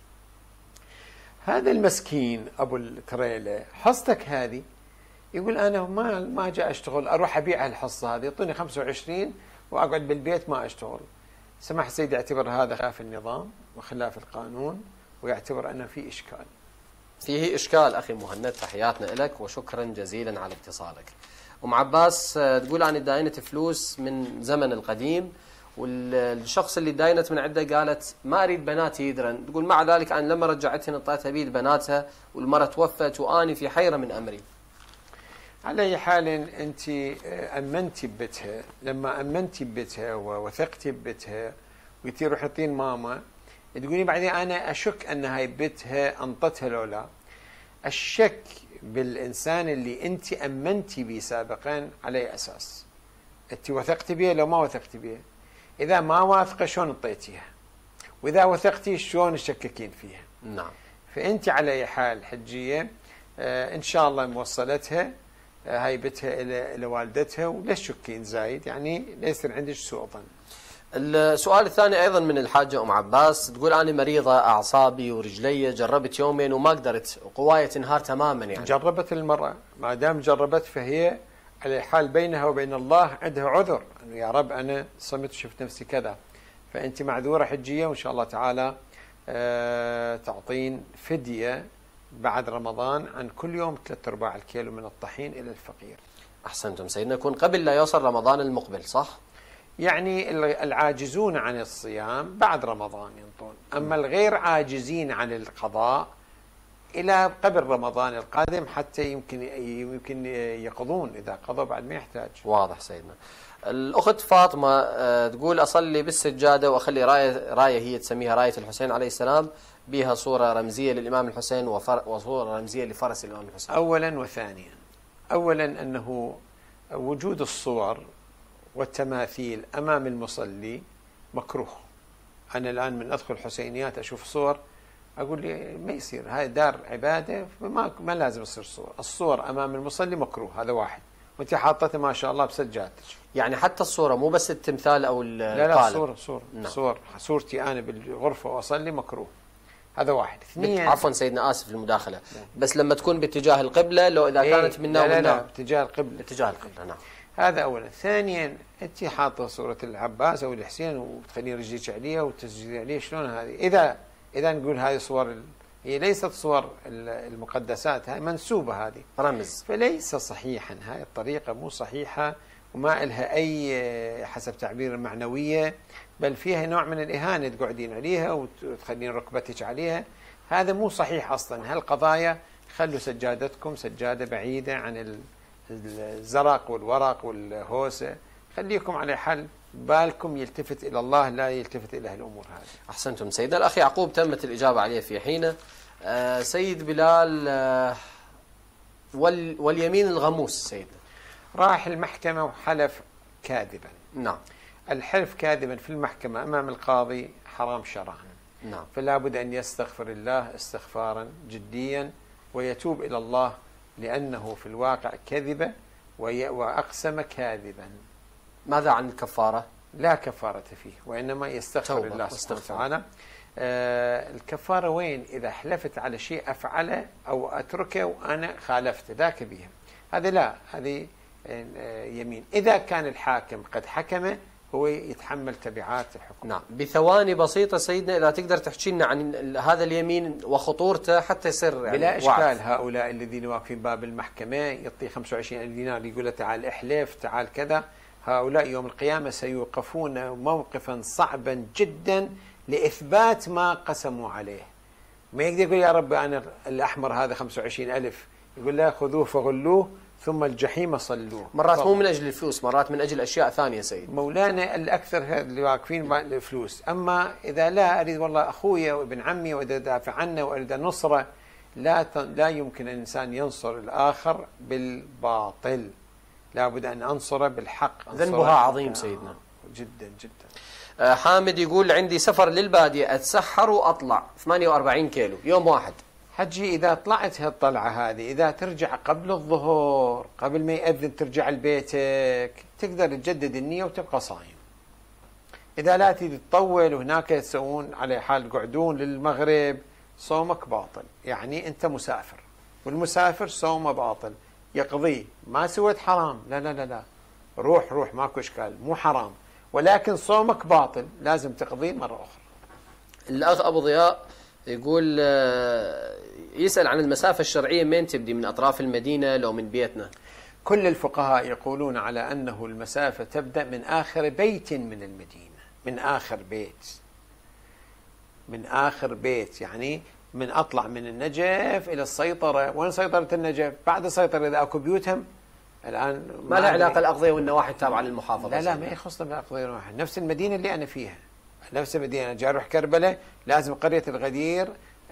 Speaker 2: هذا المسكين ابو التريلا حصتك هذه يقول انا ما جاء اشتغل، اروح ابيع الحصه هذه، يعطوني 25 واقعد بالبيت ما اشتغل. سمح سيدي يعتبر هذا خلاف النظام وخلاف القانون، ويعتبر انه في اشكال.
Speaker 1: فيه اشكال اخي مهند، تحياتنا لك وشكرا جزيلا على اتصالك. ام عباس تقول انا داينت فلوس من زمن القديم، والشخص اللي داينت من عنده قالت ما اريد بناتي يدرن، تقول مع ذلك انا لما رجعتهن اعطيتها بيد بناتها والمرة توفت واني في حيرة من امري.
Speaker 2: على اي حال انت امنتي ببيتها، لما امنتي ببيتها ووثقتي ببيتها وقلتي روحي اعطين ماما، تقولي بعدين انا اشك ان هاي بيتها انطتها لو لا. الشك بالانسان اللي انت امنتي به سابقا على اي اساس؟ انت وثقتي به لو ما وثقتي به؟ اذا ما واثقه شلون اعطيتيها؟ واذا وثقتي شلون تشككين فيها؟
Speaker 1: نعم.
Speaker 2: فانت على اي حال حجيه ان شاء الله موصلتها هاي بيتها الى والدتها، ولا تشكين زايد، يعني لا يصير عندك سوء ظن.
Speaker 1: السؤال الثاني ايضا من الحاجه ام عباس، تقول انا مريضه اعصابي ورجلي، جربت يومين وما قدرت، وقواي تنهار تماما. يعني
Speaker 2: جربت المراه، ما دام جربت فهي على حال بينها وبين الله عندها عذر، انه يا رب انا صمت وشفت نفسي كذا. فانت معذوره حجيه، وان شاء الله تعالى تعطين فديه بعد رمضان عن كل يوم 3/4 الكيلو من الطحين الى الفقير.
Speaker 1: احسنتم سيدنا، يكون قبل لا يوصل رمضان المقبل، صح؟
Speaker 2: يعني العاجزون عن الصيام بعد رمضان ينطون، اما الغير عاجزين عن القضاء الى قبل رمضان القادم حتى يمكن يقضون، اذا قضوا بعد ما يحتاج.
Speaker 1: واضح سيدنا. الاخت فاطمه تقول اصلي بالسجاده واخلي رايه هي تسميها رايه الحسين عليه السلام، بها صوره رمزيه للامام الحسين وصوره رمزيه لفرس الامام الحسين.
Speaker 2: اولا وثانيا، اولا انه وجود الصور والتماثيل امام المصلي مكروه. انا الان من ادخل حسينيات اشوف صور اقول لي ما يصير، هاي دار عباده ما لازم يصير صور. الصور امام المصلي مكروه، هذا واحد، وانت حاطته ما شاء الله بسجادتك.
Speaker 1: يعني حتى الصوره مو بس التمثال او
Speaker 2: لا صور نعم. صورتي انا بالغرفه واصلي مكروه، هذا واحد.
Speaker 1: اثنين، عفوا سيدنا اسف المداخله، بس لما تكون باتجاه القبله، لو اذا كانت منا
Speaker 2: لا باتجاه القبله.
Speaker 1: باتجاه القبله نعم.
Speaker 2: هذا اولا. ثانيا انت حاطه صوره العباس او الحسين وتخلين رجليك عليها وتسجدي عليه، شلون هذه؟ اذا نقول هذه صور هي ليست صور المقدسات، هاي منسوبه، هذه
Speaker 1: رمز،
Speaker 2: فليس صحيحا. هاي الطريقه مو صحيحه وما لها اي حسب تعبير المعنويه، بل فيها نوع من الاهانه، تقعدين عليها وتخلين ركبتك عليها، هذا مو صحيح اصلا. هالقضايا خلوا سجادتكم سجاده بعيده عن الزرق والورق والهوسة، خليكم على حل، بالكم يلتفت إلى الله لا يلتفت إلى الأمور هذه.
Speaker 1: أحسنتم سيدنا. الأخ يعقوب تمت الإجابة عليه في حينه. سيد بلال، واليمين الغموس سيدنا،
Speaker 2: راح المحكمة وحلف كاذبا.
Speaker 1: نعم.
Speaker 2: الحلف كاذبا في المحكمة أمام القاضي حرام شرعا.
Speaker 1: نعم.
Speaker 2: فلا بد أن يستغفر الله استغفارا جديا ويتوب إلى الله، لأنه في الواقع كذب وأقسم كاذبا.
Speaker 1: ماذا عن الكفارة؟
Speaker 2: لا كفارة فيه، وإنما يستغفر الله سبحانه وتعالى. الكفارة وين؟ إذا حلفت على شيء أفعله أو أتركه وأنا خالفت ذاك بها، هذا لا، هذه يمين. إذا كان الحاكم قد حكم هو يتحمل تبعات الحكم.
Speaker 1: نعم. بثواني بسيطة سيدنا إذا تقدر تحكي لنا عن هذا اليمين وخطورته حتى يصير يعني
Speaker 2: بلا إشكال. هؤلاء الذين واقفين باب المحكمة يعطي 25,000 دينار يقول له تعال احلف تعال كذا، هؤلاء يوم القيامة سيوقفون موقفا صعبا جدا لإثبات ما قسموا عليه. ما يقدر يقول يا رب أنا الأحمر هذا 25,000، يقول لا خذوه فغلوه ثم الجحيم صلوه.
Speaker 1: مرات مو من أجل الفلوس، مرات من أجل أشياء ثانية سيد
Speaker 2: مولانا. الأكثر هذا اللي واقفين الفلوس. أما إذا لا أريد والله أخويا وابن عمي وأريد أدافع عنه وأريد النصرة، لا يمكن الإنسان ينصر الآخر بالباطل، لا بد أن أنصره بالحق.
Speaker 1: ذنبها عظيم سيدنا
Speaker 2: جدا جدا.
Speaker 1: حامد يقول عندي سفر للبادية أتسحر وأطلع 48 كيلو يوم واحد.
Speaker 2: حجي إذا طلعت هالطلعة هذه، إذا ترجع قبل الظهر قبل ما يأذن ترجع لبيتك تقدر تجدد النية وتبقى صايم. إذا لا تريد تطول وهناك تسوون على حال قعدون للمغرب، صومك باطل، يعني أنت مسافر، والمسافر صومه باطل يقضيه. ما سويت حرام، لا لا لا لا، روح ماكو إشكال، مو حرام، ولكن صومك باطل لازم تقضيه مرة أخرى.
Speaker 1: الأخ أبو ضياء يقول يسأل عن المسافة الشرعية، من تبدي من أطراف المدينة لو من بيتنا؟
Speaker 2: كل الفقهاء يقولون على أنه المسافة تبدأ من آخر بيت من المدينة، من آخر بيت، يعني من أطلع من النجف إلى السيطرة. وين سيطرة النجف؟ بعد السيطرة إذا أكو بيوتهم الآن
Speaker 1: ما لها علاقة الأقضية والنواحي التابعة للمحافظة؟
Speaker 2: لا ما يخصنا بالأقضية والنواحي، نفس المدينة اللي أنا فيها، نفس المدينة. جاي أروح كربلاء لازم قرية الغدير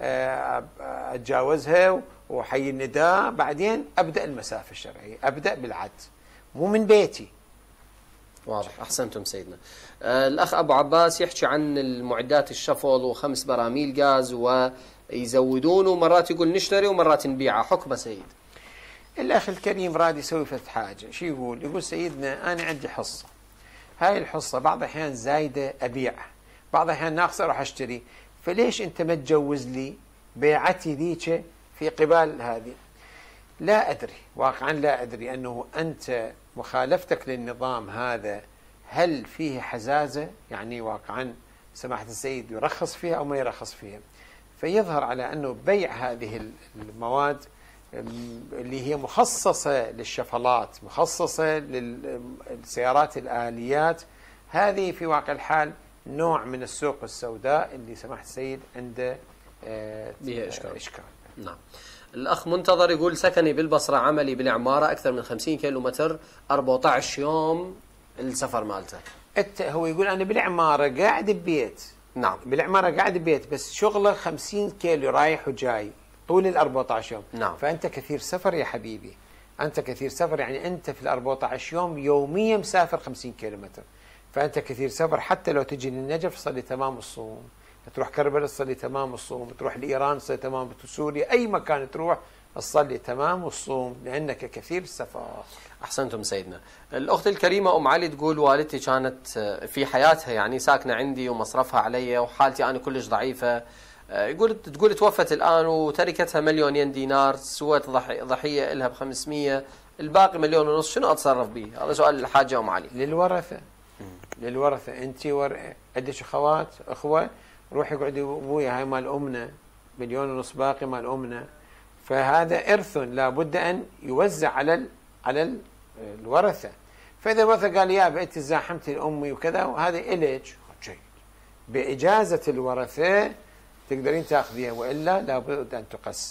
Speaker 2: أتجاوزها وحي النداء، بعدين أبدأ المسافة الشرعية، أبدأ بالعد، مو من بيتي.
Speaker 1: واضح. أحسنتم سيدنا. الأخ أبو عباس يحكي عن المعدات الشفل و5 براميل غاز ويزودون، ومرات يقول نشتري ومرات نبيعها، حكمه سيد؟
Speaker 2: الأخ الكريم راد يسوي فتح حاجة، شو يقول سيدنا أنا عندي حصة، هاي الحصة بعض الأحيان زايدة أبيعها، بعض الأحيان ناقصة أروح أشتري، فليش أنت ما تجوز لي بيعتي ذيك في قبال هذه؟ لا أدري، واقعا لا أدري أنه أنت مخالفتك للنظام هذا هل فيه حزازة، يعني واقعا سماحة السيد يرخص فيها أو ما يرخص فيها. فيظهر على أنه بيع هذه المواد اللي هي مخصصة للشفلات، مخصصة للسيارات الآليات، هذه في واقع الحال نوع من السوق السوداء اللي سماحة السيد عنده
Speaker 1: بها إشكال. نعم. الأخ منتظر يقول سكني بالبصرة، عملي بالعمارة، أكثر من 50 كيلومتر، 14 يوم السفر مالته.
Speaker 2: هو يقول أنا بالعمارة قاعد ببيت.
Speaker 1: نعم.
Speaker 2: بالعمارة قاعد ببيت، بس شغله 50 كيلو رايح وجاي طول ال 14 يوم.
Speaker 1: نعم.
Speaker 2: فأنت كثير سفر يا حبيبي، أنت كثير سفر، يعني أنت في ال 14 يوم يوميا مسافر 50 كيلومتر، فأنت كثير سفر. حتى لو تجي للنجف تصلي تمام الصوم، تروح كربلاء تصلي تمام الصوم، تروح لإيران تصلي تمام، سوريا أي مكان تروح تصلي تمام الصوم، لأنك كثير السفر.
Speaker 1: أحسنتم سيدنا. الأخت الكريمة أم علي تقول والدتي كانت في حياتها يعني ساكنة عندي ومصرفها علي وحالتي أنا كلش ضعيفة، تقول توفت الآن وتركتها 2,000,000 دينار، سوت ضحية إلها ب500، الباقي 1,500,000، شنو أتصرف به؟ هذا سؤال الحاجة أم علي.
Speaker 2: للورثة أنت عندك أخوة روحي اقعدي أبويا، هاي مال أمنا، 1,500,000 باقي مال أمنا، فهذا إرث لا بد أن يوزع على الورثة. فإذا الورثة قال يا أنت زاحمتي لأمي وكذا وهذا إليك، جيد، بإجازة الورثة تقدرين تاخذيها، وإلا لابد أن تقسم.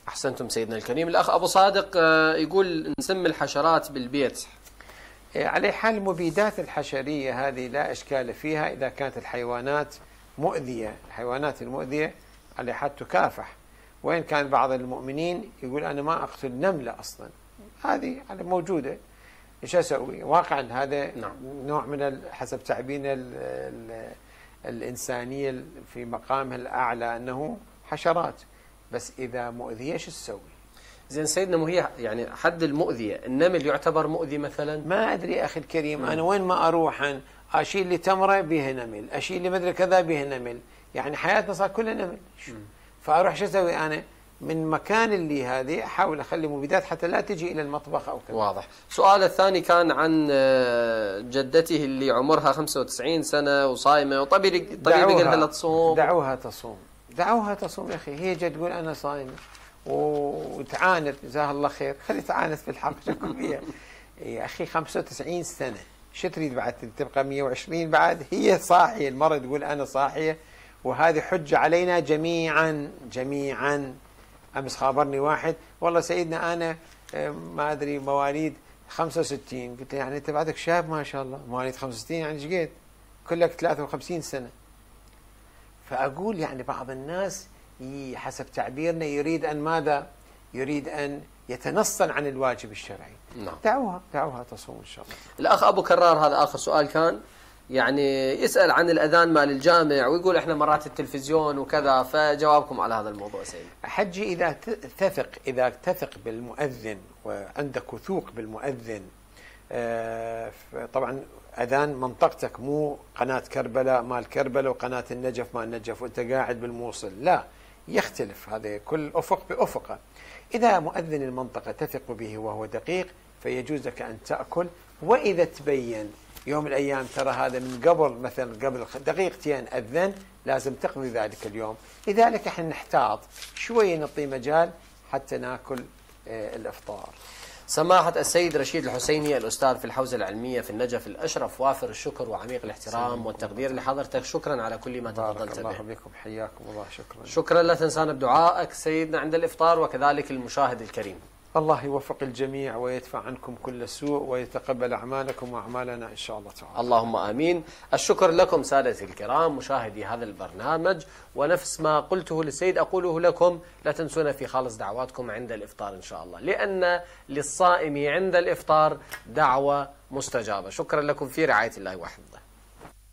Speaker 1: أحسنتم سيدنا الكريم. الأخ أبو صادق يقول نسمي الحشرات بالبيت.
Speaker 2: على حال المبيدات الحشرية هذه لا إشكال فيها إذا كانت الحيوانات مؤذية. الحيوانات المؤذية على حال تكافح، وإن كان بعض المؤمنين يقول أنا ما أقتل نملة أصلا، هذه موجودة، إيش أسوي؟ واقعا هذا نوع من حسب تعبيرنا الإنسانية في مقامها الأعلى أنه حشرات، بس إذا مؤذية إيش تسوي؟
Speaker 1: زين سيدنا، مو هي يعني حد المؤذية النمل يعتبر مؤذي مثلا؟
Speaker 2: ما أدري أخي الكريم، أنا وين ما أروح أشيل لي تمرة بها نمل، أشيل لي مدري كذا بها نمل، يعني حياتنا صار كلها نمل. فأروح شو أسوي أنا؟ من مكان اللي هذه أحاول أخلي مبيدات حتى لا تجي إلى المطبخ أو كذا.
Speaker 1: واضح. سؤال الثاني كان عن جدته اللي عمرها 95 سنة وصايمة، وطبيب يقول لها تصوم.
Speaker 2: دعوها تصوم، دعوها تصوم يا أخي، هي جد تقول أنا صايمة وتعاند، جزاها الله خير، خلي تعاند في الحق شكو فيها. يا أخي 95 سنة، شو تريد بعد تبقى 120 بعد؟ هي صاحية، المرة تقول أنا صاحية، وهذه حجة علينا جميعا. أمس خابرني واحد والله سيدنا أنا ما أدري مواليد 65، قلت له يعني أنت بعدك شاب ما شاء الله، مواليد 65 يعني ايش قد؟ كلك 53 سنة. فأقول يعني بعض الناس حسب تعبيرنا يريد أن ماذا؟ يريد أن يتنصل عن الواجب الشرعي.
Speaker 1: نعم.
Speaker 2: دعوها تصوم إن شاء الله.
Speaker 1: الأخ أبو كرار هذا آخر سؤال كان يعني يسأل عن الأذان مال الجامع، ويقول إحنا مرات التلفزيون وكذا، فجوابكم على هذا الموضوع سيدي.
Speaker 2: حجي إذا تثق بالمؤذن وعندك وثوق بالمؤذن، طبعا أذان منطقتك مو قناة كربلاء مال كربلاء وقناة النجف مال النجف وأنت قاعد بالموصل، لا، يختلف، هذا كل أفق بأفقه. إذا مؤذن المنطقة تثق به وهو دقيق فيجوز لك أن تأكل، وإذا تبين يوم من الأيام ترى هذا من قبل مثلا قبل دقيقتين أذن، لازم تقضي ذلك اليوم. لذلك احنا نحتاط شوية، نعطي مجال حتى ناكل الإفطار.
Speaker 1: سماحة السيد رشيد الحسيني الأستاذ في الحوزة العلمية في النجف الأشرف، وافر الشكر وعميق الاحترام والتقدير لحضرتك، شكرا على كل ما تفضلت به.
Speaker 2: الله بكم، حياكم الله،
Speaker 1: شكرا. لا تنسانا بدعائك سيدنا عند الإفطار، وكذلك المشاهد الكريم.
Speaker 2: الله يوفق الجميع ويدفع عنكم كل سوء ويتقبل أعمالكم وأعمالنا إن شاء الله تعالى.
Speaker 1: اللهم آمين. الشكر لكم سادتي الكرام مشاهدي هذا البرنامج، ونفس ما قلته للسيد أقوله لكم، لا تنسونا في خالص دعواتكم عند الإفطار إن شاء الله، لأن للصائم عند الإفطار دعوة مستجابة. شكرا لكم، في رعاية الله وحفظه.